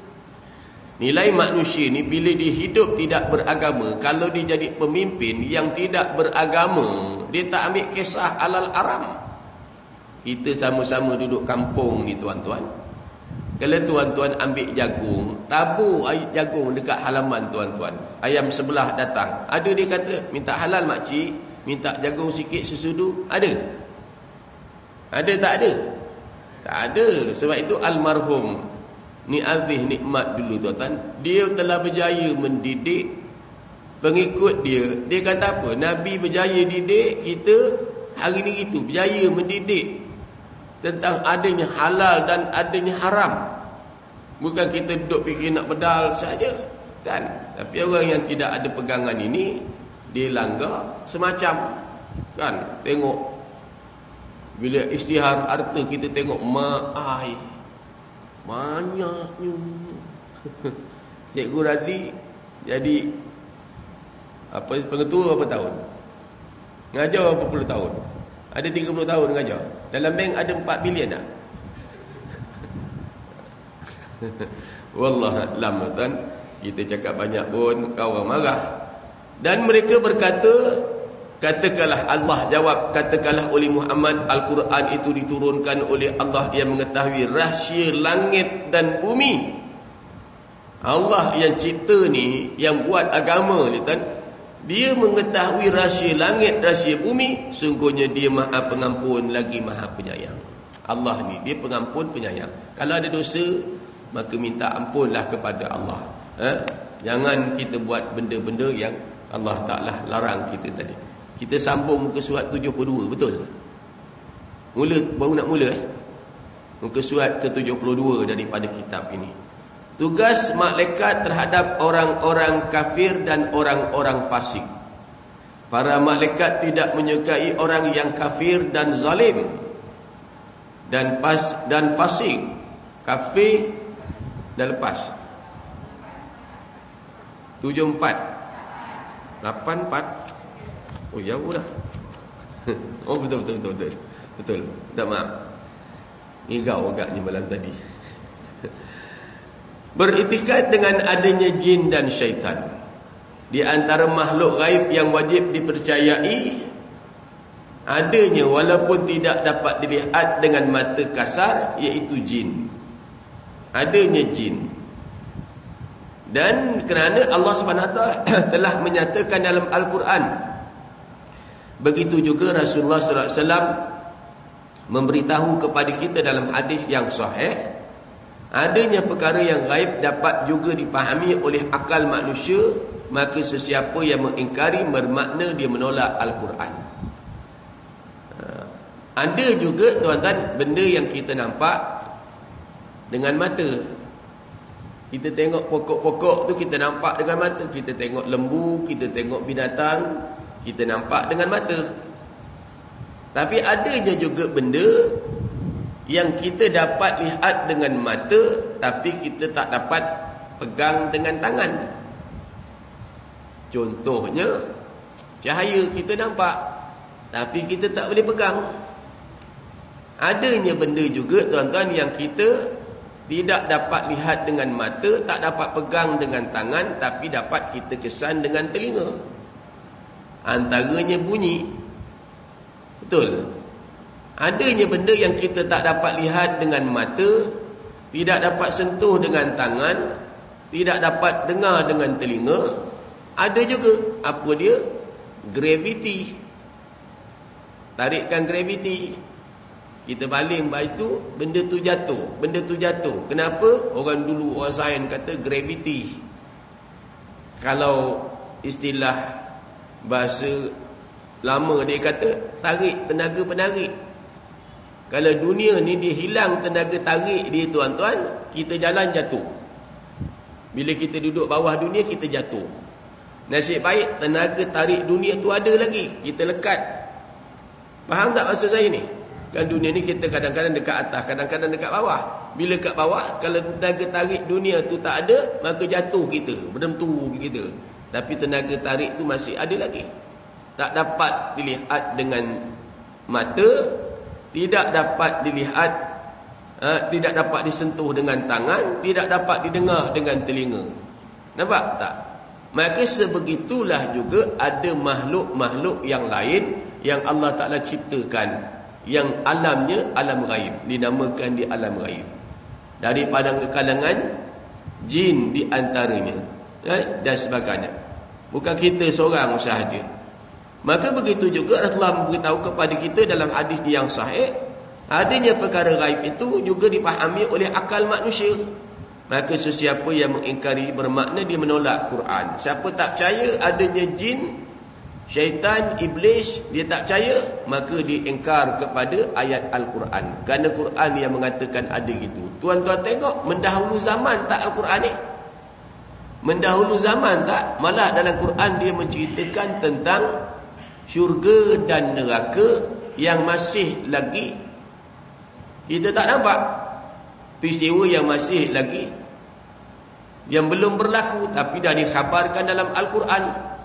Nilai manusia ni bila dia hidup tidak beragama, kalau dia jadi pemimpin yang tidak beragama, dia tak ambil kisah halal haram. Kita sama-sama duduk kampung ni tuan-tuan. Kalau tuan-tuan ambil jagung, tabur jagung dekat halaman tuan-tuan, ayam sebelah datang, ada dia kata, minta halal makcik, minta jagung sikit sesudu, ada? Ada tak ada? Tak ada. Sebab itu almarhum ni Azih Nikmat dulu tuan-tuan, dia telah berjaya mendidik pengikut dia. Dia kata apa? Nabi berjaya didik kita, hari ni gitu, berjaya mendidik tentang adanya halal dan adanya haram. Bukan kita duduk fikir nak bedal saja kan. Tapi orang yang tidak ada pegangan ini, dia langgar semacam kan. Tengok bila isytihar harta, kita tengok ma'ai banyaknya. Cikgu Radli jadi pengetua berapa tahun? Ngajar berapa puluh tahun? Ada 30 tahun ngajar. Dalam bank ada 4 bilion dah. Wallahualam tuan. Kita cakap banyak pun kau orang marah. Dan mereka berkata, katakanlah Allah jawab, katakanlah oleh Muhammad, Al-Quran itu diturunkan oleh Allah yang mengetahui rahsia langit dan bumi. Allah yang cipta ni, yang buat agama ni tuan, dia mengetahui rahsia langit, rahsia bumi. Sungguhnya dia maha pengampun lagi maha penyayang. Allah ni, dia pengampun penyayang. Kalau ada dosa, maka minta ampunlah kepada Allah. Jangan kita buat benda-benda yang Allah Ta'ala larang kita tadi. Kita sambung muka surat 72, betul? Baru nak mula muka surat ke-72 daripada kitab ini. Tugas malaikat terhadap orang-orang kafir dan orang-orang fasik. Para malaikat tidak menyukai orang yang kafir dan zalim dan fasik. Kafir dah lepas. 74. 84. Oh jauh dah. Oh betul. Tak maaf. Ngigau agaknya malam tadi. Beriktikad dengan adanya jin dan syaitan. Di antara makhluk gaib yang wajib dipercayai adanya walaupun tidak dapat dilihat dengan mata kasar, iaitu jin. Adanya jin. Dan kerana Allah SWT telah menyatakan dalam Al-Quran, begitu juga Rasulullah SAW memberitahu kepada kita dalam hadis yang sahih, adanya perkara yang gaib dapat juga dipahami oleh akal manusia, maka sesiapa yang mengingkari bermakna dia menolak Al-Quran. Ada juga tuan-tuan benda yang kita nampak dengan mata. Kita tengok pokok-pokok tu kita nampak dengan mata. Kita tengok lembu, kita tengok binatang, kita nampak dengan mata. Tapi adanya juga benda yang kita dapat lihat dengan mata, tapi kita tak dapat pegang dengan tangan. Contohnya, cahaya kita nampak, tapi kita tak boleh pegang. Adanya benda juga tuan-tuan yang kita tidak dapat lihat dengan mata, tak dapat pegang dengan tangan, tapi dapat kita kesan dengan telinga. Antaranya bunyi. Betul. Adanya benda yang kita tak dapat lihat dengan mata, tidak dapat sentuh dengan tangan, tidak dapat dengar dengan telinga. Ada juga, apa dia? Gravity. Tarikan gravity. Kita baling batu, benda tu jatuh. Kenapa? Orang dulu, orang sains kata gravity. Kalau istilah bahasa lama dia kata tarik, tenaga penarik. Kalau dunia ni dia hilang tenaga tarik dia tuan-tuan, kita jalan jatuh. Bila kita duduk bawah dunia, kita jatuh. Nasib baik tenaga tarik dunia tu ada lagi, kita lekat. Faham tak maksud saya ni? Kan dunia ni kita kadang-kadang dekat atas, kadang-kadang dekat bawah. Bila kat bawah, kalau tenaga tarik dunia tu tak ada, maka jatuh kita, berdentu kita. Tapi tenaga tarik tu masih ada lagi. Tak dapat dilihat dengan mata, tidak dapat dilihat, tidak dapat disentuh dengan tangan, tidak dapat didengar dengan telinga. Nampak tak? Maka sebegitulah juga ada makhluk-makhluk yang lain yang Allah Ta'ala ciptakan, yang alamnya alam gaib, dinamakan di alam gaib, daripada kalangan jin di antaranya, dan sebagainya. Bukan kita seorang sahaja. Maka begitu juga Rasulullah beritahu kepada kita dalam hadis yang sahih, adanya perkara gaib itu juga dipahami oleh akal manusia. Maka sesiapa yang mengingkari bermakna dia menolak Quran. Siapa tak percaya adanya jin, syaitan, iblis, dia tak percaya, maka dia ingkar kepada ayat Al-Quran. Kerana Quran yang mengatakan ada gitu. Tuan-tuan tengok, mendahulu zaman tak Al-Quran ni? Mendahulu zaman tak? Malah dalam Quran dia menceritakan tentang syurga dan neraka yang masih lagi kita tak nampak. Peristiwa yang masih lagi, yang belum berlaku, tapi dah dikhabarkan dalam Al-Quran.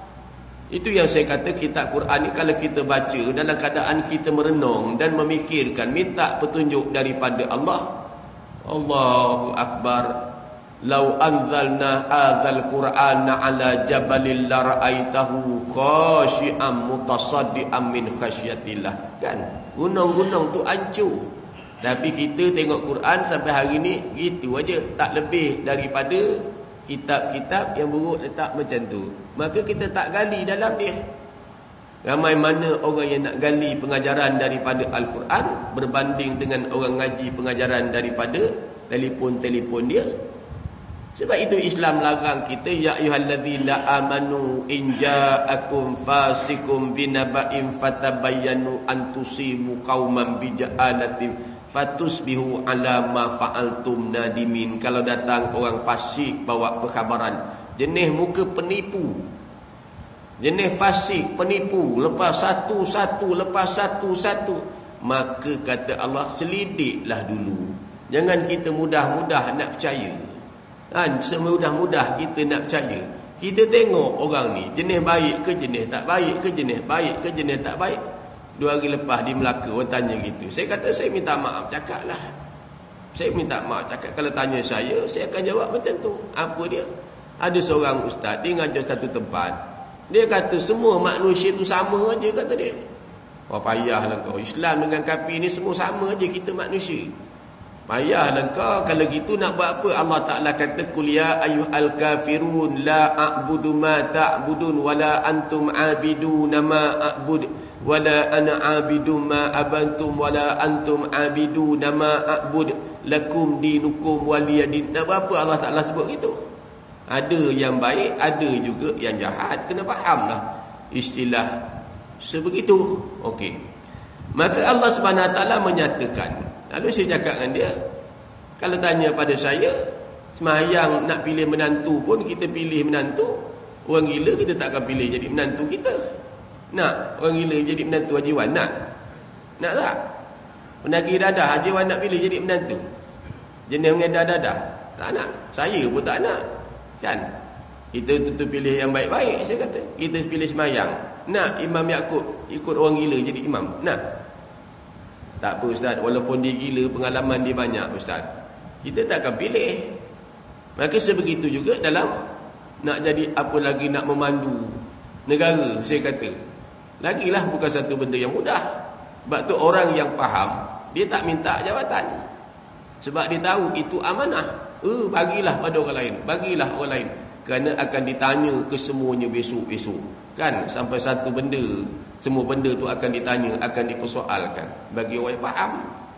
Itu yang saya kata, kitab Quran ni kalau kita baca dalam keadaan kita merenung dan memikirkan, minta petunjuk daripada Allah. Allahu Akbar. Lau anzalna hadzal Qur'ana ala jabalin la ra'aitahu khashi'an mutasaddian min khasyatillah. Kan? Gunung-gunung tu hancur. Tapi kita tengok Quran sampai hari ni gitu aja, tak lebih daripada kitab-kitab yang buruk letak macam tu. Maka kita tak gali dalam dia. Ramai mana orang yang nak gali pengajaran daripada Al-Quran berbanding dengan orang ngaji pengajaran daripada telefon-telefon dia. Sebab itu Islam larang kita, ya ayyuhallazina amanu in ja'akum fasikum binaba'in fatabayyanu an tusibu qauman bijahalatin fatusbihu ala ma fa'altum nadimin. Kalau datang orang fasik bawa perkhabaran, jenis muka penipu, jenis fasik penipu, lepas satu lepas satu, maka kata Allah, selidiklah dulu. Jangan kita mudah-mudah nak percaya. Kan, semudah-mudah kita nak percaya. Kita tengok orang ni jenis baik ke jenis tak baik ke jenis baik ke jenis tak baik. 2 hari lepas di Melaka orang tanya gitu. Saya kata saya minta maaf cakaplah. Saya minta maaf cakap. Kalau tanya saya akan jawab macam tu. Apa dia? Ada seorang ustaz dia ngajar satu tempat. Dia kata semua manusia tu sama aja kata dia. Wah payahlah kau. Islam dengan kafir ni semua sama aja kita manusia. Payahlah kau kalau gitu nak buat apa? Allah Taala kata qul ya ayyuhal kafirun la a'budu ma ta'budun wala antum 'abiduna ma a'bud wala ana 'abidu ma abantum wala antum 'abiduna ma a'bud lakum dinukum waliyadin. Nak buat apa Allah Taala sebut gitu? Ada yang baik, ada juga yang jahat. Kena fahamlah istilah sebegitu. Okey. Maka Allah Subhanahu Wa Taala menyatakan. Lalu saya cakap dengan dia, kalau tanya pada saya, sembahyang nak pilih menantu pun kita pilih menantu. Orang gila kita tak akan pilih jadi menantu kita. Nak orang gila jadi menantu Haji Wan? Nak? Nak tak? Penagih dadah Haji Wan nak pilih jadi menantu? Jenis mengedah dadah? Tak nak. Saya pun tak nak. Kan? Kita tentu pilih yang baik-baik, saya kata. Kita pilih sembahyang. Nak Imam Yaakob ikut orang gila jadi imam? Nak? Tak apa Ustaz, walaupun dia gila, pengalaman dia banyak Ustaz. Kita tak akan pilih. Maka sebegitu juga dalam nak jadi apa lagi, nak memandu negara, saya kata. Lagilah bukan satu benda yang mudah. Sebab tu orang yang faham, dia tak minta jawatan. Sebab dia tahu itu amanah. Bagilah pada orang lain, bagilah orang lain. Kerana akan ditanya kesemuanya besok-besok. Kan? Sampai satu benda, semua benda tu akan ditanya, akan dipersoalkan. Bagi orang yang faham,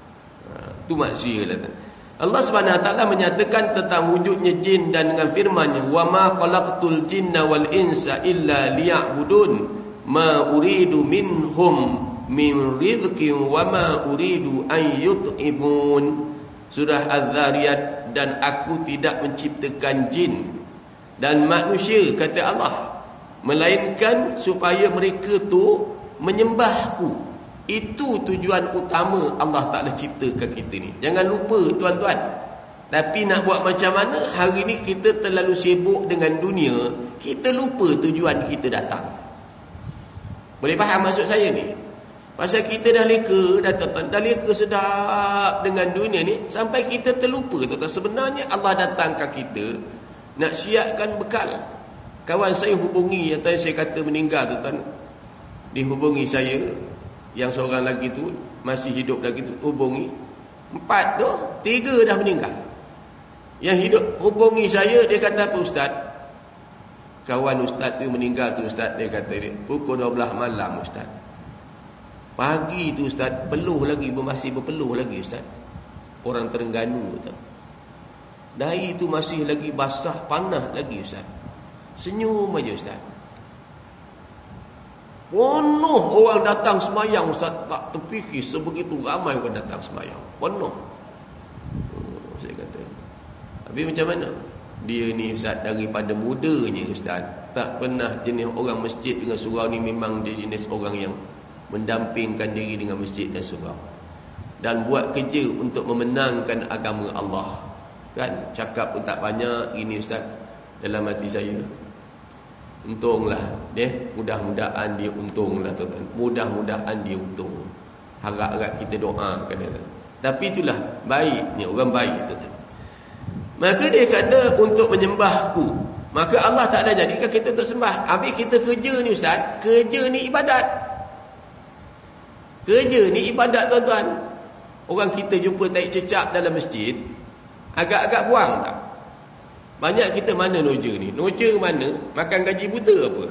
itu maksudnya lah. Allah Subhanahu Wa Taala menyatakan tentang wujudnya jin dan dengan firman-Nya, "Wa ma khalaqtul jinna wal insa illa liya'budun, ma uridu minhum min rizqin wa ma uridu an yut'ibun." Surah Az-Zariyat, dan aku tidak menciptakan jin dan manusia, kata Allah, melainkan supaya mereka tu menyembahku. Itu tujuan utama Allah Ta'ala ciptakan kita ni. Jangan lupa tuan-tuan. Tapi nak buat macam mana? Hari ni kita terlalu sibuk dengan dunia, kita lupa tujuan kita datang. Boleh faham maksud saya ni? Pasal kita dah leka, dah leka sedap dengan dunia ni, sampai kita terlupa tuan-tuan. Sebenarnya Allah datangkan kita nak siapkan bekal. Kawan saya hubungi, yang tadi saya kata meninggal tuan-tuan, dihubungi saya, yang seorang lagi tu masih hidup lagi tu, hubungi 4 tu, 3 dah meninggal. Yang hidup hubungi saya, dia kata apa Ustaz? Kawan Ustaz tu meninggal tu Ustaz, dia kata dia, pukul 12 malam Ustaz. Pagi tu Ustaz, peluh lagi, masih berpeluh lagi Ustaz. Orang Terengganu tu, dahi tu masih lagi basah, panas lagi Ustaz. Senyum aja Ustaz. Penuh orang datang semayang Ustaz. Tak terfikir sebegitu ramai orang datang semayang. Penuh. Saya kata, tapi macam mana? Dia ni Ustaz, daripada mudanya Ustaz, tak pernah jenis orang masjid dengan surau ni. Memang dia jenis orang yang mendampingkan diri dengan masjid dan surau, dan buat kerja untuk memenangkan agama Allah. Kan? Cakap pun tak banyak. Ini Ustaz, dalam hati saya, untunglah dia, mudah-mudahan dia untunglah tuan-tuan. Mudah-mudahan dia untung. Harap-harap kita doakan dia. Tapi itulah baiknya orang baik tuan-tuan. Maka dia kata untuk menyembahku. Maka Allah tak ada jadikan kita tersembah. Habis kita kerja ni Ustaz, kerja ni ibadat. Kerja ni ibadat tuan-tuan. Orang kita jumpa tai cecap dalam masjid, agak-agak buang tak? Banyak kita mana noja ni? Noja mana? Makan gaji buta apa?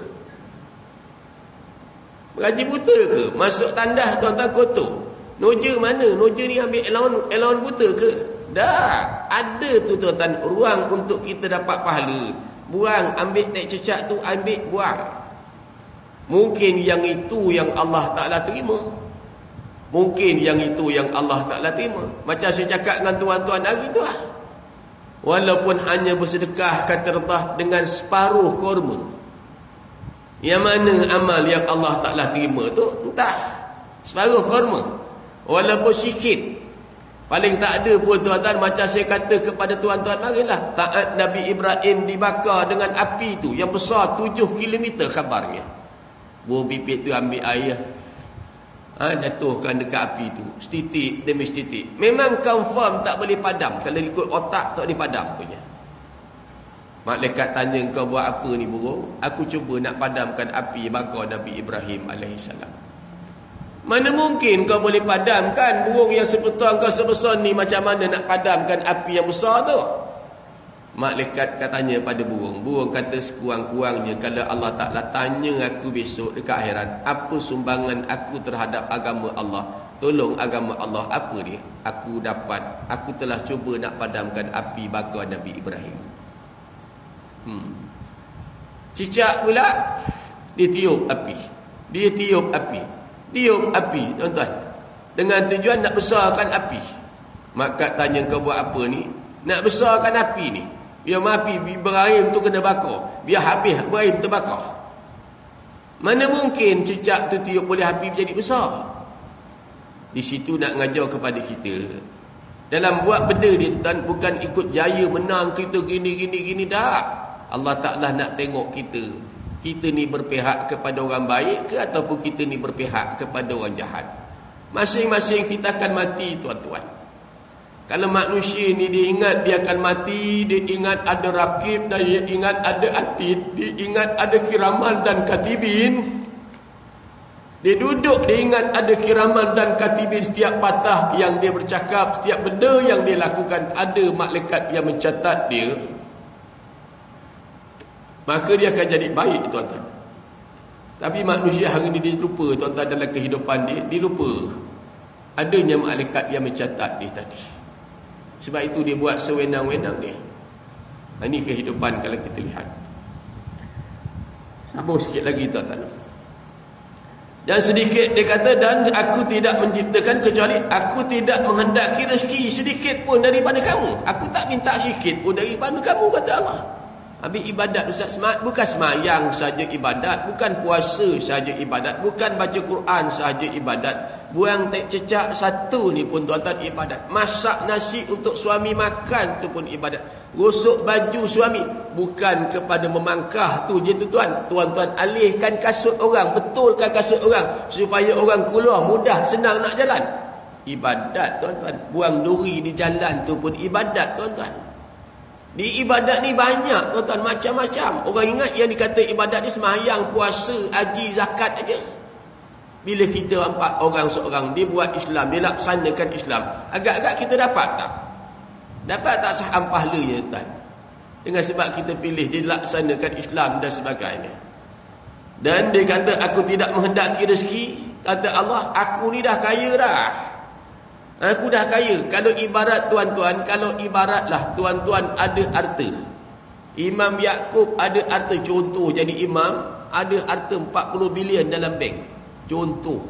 Gaji buta ke? Masuk tandas tuan-tuan kotor. Noja mana? Noja ni ambil allowance buta ke? Dah. Ada tu tuan-tuan ruang untuk kita dapat pahala. Buang, ambil tai cecak tu, ambil, buang. Mungkin yang itu yang Allah Ta'ala terima. Mungkin yang itu yang Allah Ta'ala terima. Macam saya cakap dengan tuan-tuan hari tu lah. Walaupun hanya bersedekah, kata Allah, dengan separuh korma. Yang mana amal yang Allah Ta'ala terima tu, entah separuh korma. Walaupun sikit. Paling tak ada pun tuan-tuan, macam saya kata kepada tuan-tuan, marilah saat Nabi Ibrahim dibakar dengan api tu yang besar 7 km kabarnya. Buah pipit tu ambil air, jatuhkan dekat api tu, setitik demi setitik. Memang confirm tak boleh padam. Kalau ikut otak tak boleh padam punya. Malaikat tanya, kau buat apa ni burung? Aku cuba nak padamkan api bakar Nabi Ibrahim alaihissalam. Mana mungkin kau boleh padamkan burung yang sebesar kau sebesar ni, macam mana nak padamkan api yang besar tu? Malaikat katanya pada burung. Burung kata sekurang-kurangnya kalau Allah Ta'ala tanya aku besok dekat akhirat, apa sumbangan aku terhadap agama Allah, tolong agama Allah, apa dia? Aku dapat, aku telah cuba nak padamkan api bakar Nabi Ibrahim. Cicak pula dia tiup api. Dia tiup api. Tiup api, tuan-tuan, dengan tujuan nak besarkan api. Maka tanya, kau buat apa ni? Nak besarkan api ni. Biar api Ibrahim tu kena bakar, biar habis Ibrahim terbakar. Mana mungkin cicak tu tiup boleh api menjadi besar? Di situ nak ngajar kepada kita, dalam buat benda ni tuan, bukan ikut jaya menang kita gini dah. Allah Ta'ala nak tengok kita ni berpihak kepada orang baik ke ataupun kita ni berpihak kepada orang jahat. Masing-masing kita akan mati, tuan-tuan. Kalau manusia ni dia ingat dia akan mati, dia ingat ada rakib dan dia ingat ada atid, dia ingat ada kiraman dan katibin. Dia duduk, dia ingat ada kiraman dan katibin. Setiap patah yang dia bercakap, setiap benda yang dia lakukan, ada malaikat yang mencatat dia. Maka dia akan jadi baik, tuan-tuan. Tapi manusia hari ini dia lupa, tuan-tuan, dalam kehidupan dia lupa adanya malaikat yang mencatat dia tadi. Sebab itu dia buat sewenang-wenang dia. Ini kehidupan kalau kita lihat. Sambung sikit lagi, tuan-tuan. Dan sedikit dia kata, dan aku tidak menciptakan kecuali aku tidak menghendaki rezeki sedikit pun daripada kamu. Aku tak minta sikit pun daripada kamu, kata Allah. Habis ibadat, Ustaz, bukan semayang saja ibadat, bukan puasa saja ibadat, bukan baca Quran saja ibadat, buang tek cecak satu ni pun, tuan-tuan, ibadat. Masak nasi untuk suami makan tu pun ibadat. Gosok baju suami, bukan kepada memangkah tu je, tuan-tuan. Tuan-tuan alihkan kasut orang, betulkan kasut orang supaya orang keluar mudah senang nak jalan. Ibadat, tuan-tuan. Buang duri di jalan tu pun ibadat, tuan-tuan. Di ibadat ni banyak, tuan-tuan, macam-macam. Orang ingat yang dikata ibadat ni sembahyang, puasa, haji, zakat aja. Bila kita nampak orang seorang dia buat Islam, dia laksanakan Islam, agak-agak kita dapat tak? Dapat tak saham pahalanya, tuan? Dengan sebab kita pilih dia laksanakan Islam dan sebagainya. Dan dia kata, aku tidak menghendaki rezeki. Kata Allah, aku ni dah kaya dah. Aku dah kaya. Kalau ibarat, tuan-tuan, kalau ibaratlah tuan-tuan ada harta. Imam Yaqub ada harta, contoh jadi imam, ada harta 40 bilion dalam bank. Contoh.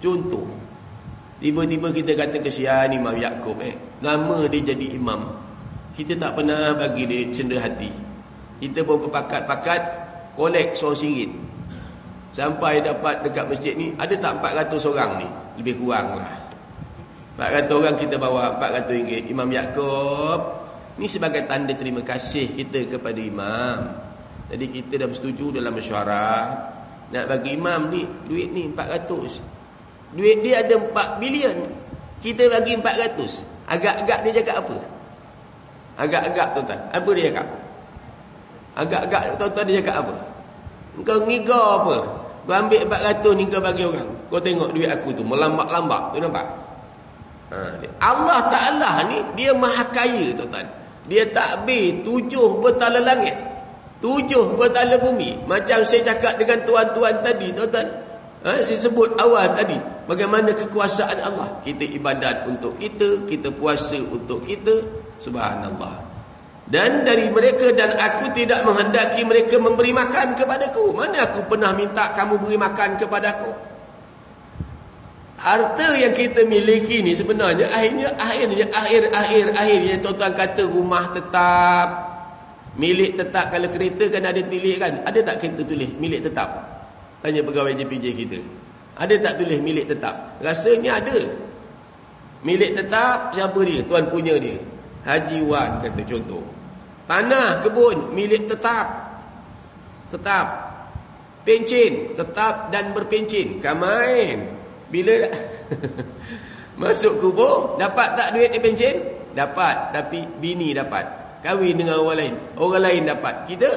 Tiba-tiba kita kata kesian Imam Yaqub, nama dia jadi imam. Kita tak pernah bagi dia cenderah hati. Kita pun kepakat-pakat kolek RM100. Sampai dapat dekat masjid ni, ada tak 400 orang ni? Lebih kurang lah. 400 orang kita bawa RM400. Imam Yaqub ni sebagai tanda terima kasih kita kepada imam. Jadi kita dah bersetuju dalam mesyuarat nak bagi imam ni duit ni 400. Duit dia ada 4 bilion, kita bagi 400. Agak-agak dia cakap apa? Agak-agak, tuan-tuan, apa dia cakap? Agak-agak, tuan-tuan, dia cakap apa? Kau ngigar apa? Kau ambil 400 ni kau bagi orang. Kau tengok duit aku tu melambat-lambat tu, nampak? Allah Ta'ala ni dia maha kaya, tuan-tuan. Dia takbir 7 bertala langit, 7 bertala bumi. Macam saya cakap dengan tuan-tuan tadi, tuan-tuan, saya sebut awal tadi, bagaimana kekuasaan Allah. Kita ibadat untuk kita, kita puasa untuk kita. Subhanallah. Dan dari mereka, dan aku tidak menghendaki mereka memberi makan kepadaku. Mana aku pernah minta kamu beri makan kepadaku? Harta yang kita miliki ni sebenarnya akhirnya tuan-tuan kata rumah tetap, milik tetap. Kalau kereta kan ada tulis kan? Ada tak kita tulis milik tetap? Tanya pegawai JPJ kita. Ada tak tulis milik tetap? Rasanya ada. Milik tetap siapa dia? Tuan punya dia. Haji Wan kata contoh. Tanah kebun milik tetap. Tetap. Pencen tetap dan berpencen. Kamain. Bila masuk kubur, dapat tak duit di pencen? Dapat, tapi bini dapat. Kahwin dengan orang lain. Orang lain dapat. Kita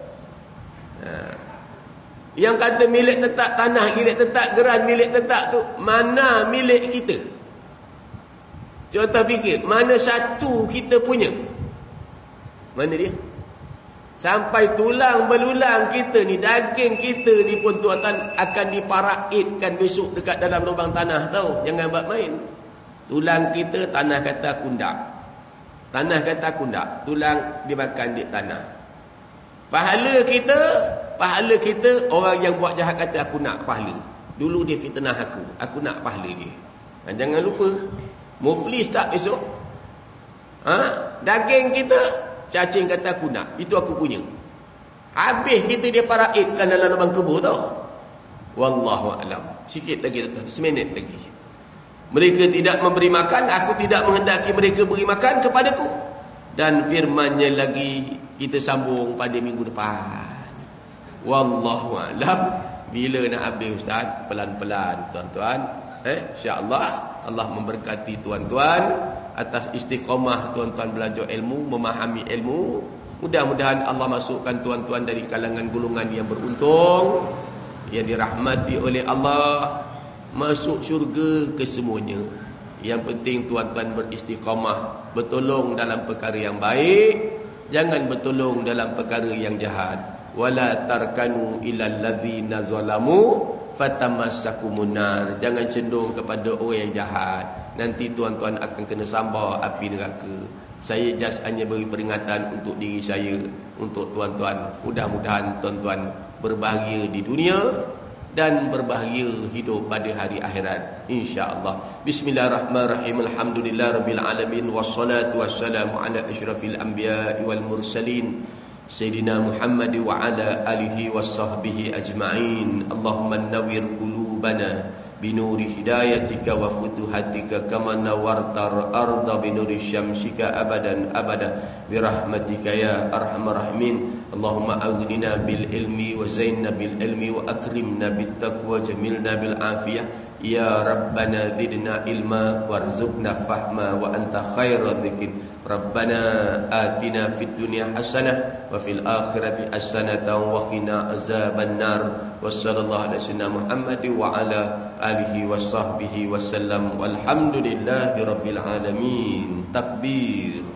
yang kata milik tetap tanah, milik tetap geran, milik tetap tu, mana milik kita? Contoh fikir, mana satu kita punya? Mana dia? Sampai tulang belulang kita ni, daging kita ni pun tuan-tuan akan diparaitkan besok dekat dalam lubang tanah tau. Jangan buat main. Tulang kita tanah kata kundak. Tanah kata kundak, tulang dimakan di tanah. Pahala kita orang yang buat jahat kata aku nak pahala. Dulu dia fitnah aku nak pahala dia. Dan jangan lupa, muflis tak besok? Daging kita, cacing kata aku nak, itu aku punya. Habis kita dia paraitkan dalam lubang kubur tau. Wallahu a'lam. Sikit lagi tuan, seminit lagi. Mereka tidak memberi makan, aku tidak menghendaki mereka beri makan kepadaku. Dan firmannya lagi kita sambung pada minggu depan. Wallahu a'lam. Bila nak habis ustaz? Pelan-pelan tuan-tuan. InsyaAllah Allah memberkati tuan-tuan atas istiqamah tuan-tuan belajar ilmu, memahami ilmu. Mudah-mudahan Allah masukkan tuan-tuan dari kalangan golongan yang beruntung, yang dirahmati oleh Allah, masuk syurga kesemuanya. Yang penting tuan-tuan beristiqamah, bertolong dalam perkara yang baik, jangan bertolong dalam perkara yang jahat. Wala tarkanu ilal ladzina zalamu fatamassakumun nar. Jangan cenderung kepada orang yang jahat, nanti tuan-tuan akan kena sambar api neraka. Saya just hanya beri peringatan untuk diri saya, untuk tuan-tuan. Mudah-mudahan tuan-tuan berbahagia di dunia dan berbahagia hidup pada hari akhirat, insya-Allah. Bismillahirrahmanirrahim. Alhamdulillahirabbil alamin, wassalatu wassalamu ala asyrafil anbiya'i wal mursalin Sayyidina Muhammad wa ala alihi wassahbihi ajma'in. Allahumma nawwir qulubana binuri hidayatika wa futuhatika kama nawartar arda binuri syamsika abadan abada birahmatika ya arhamar rahimin. Allahumma aghnina bil ilmi wa zainna bil ilmi wa akrimna bit taqwa jamilna bil afiyah ya rabbana zidna ilma warzuqna fahma wa anta khairadz dzikin. Rabbana atina fid dunya hasanah wa fil akhirati hasanatan wa qina azaban nar. Wassallallahu ala sayyidina Muhammad wa ala alihi wasahbihi wasallam walhamdulillahi rabbil alamin. Takbir.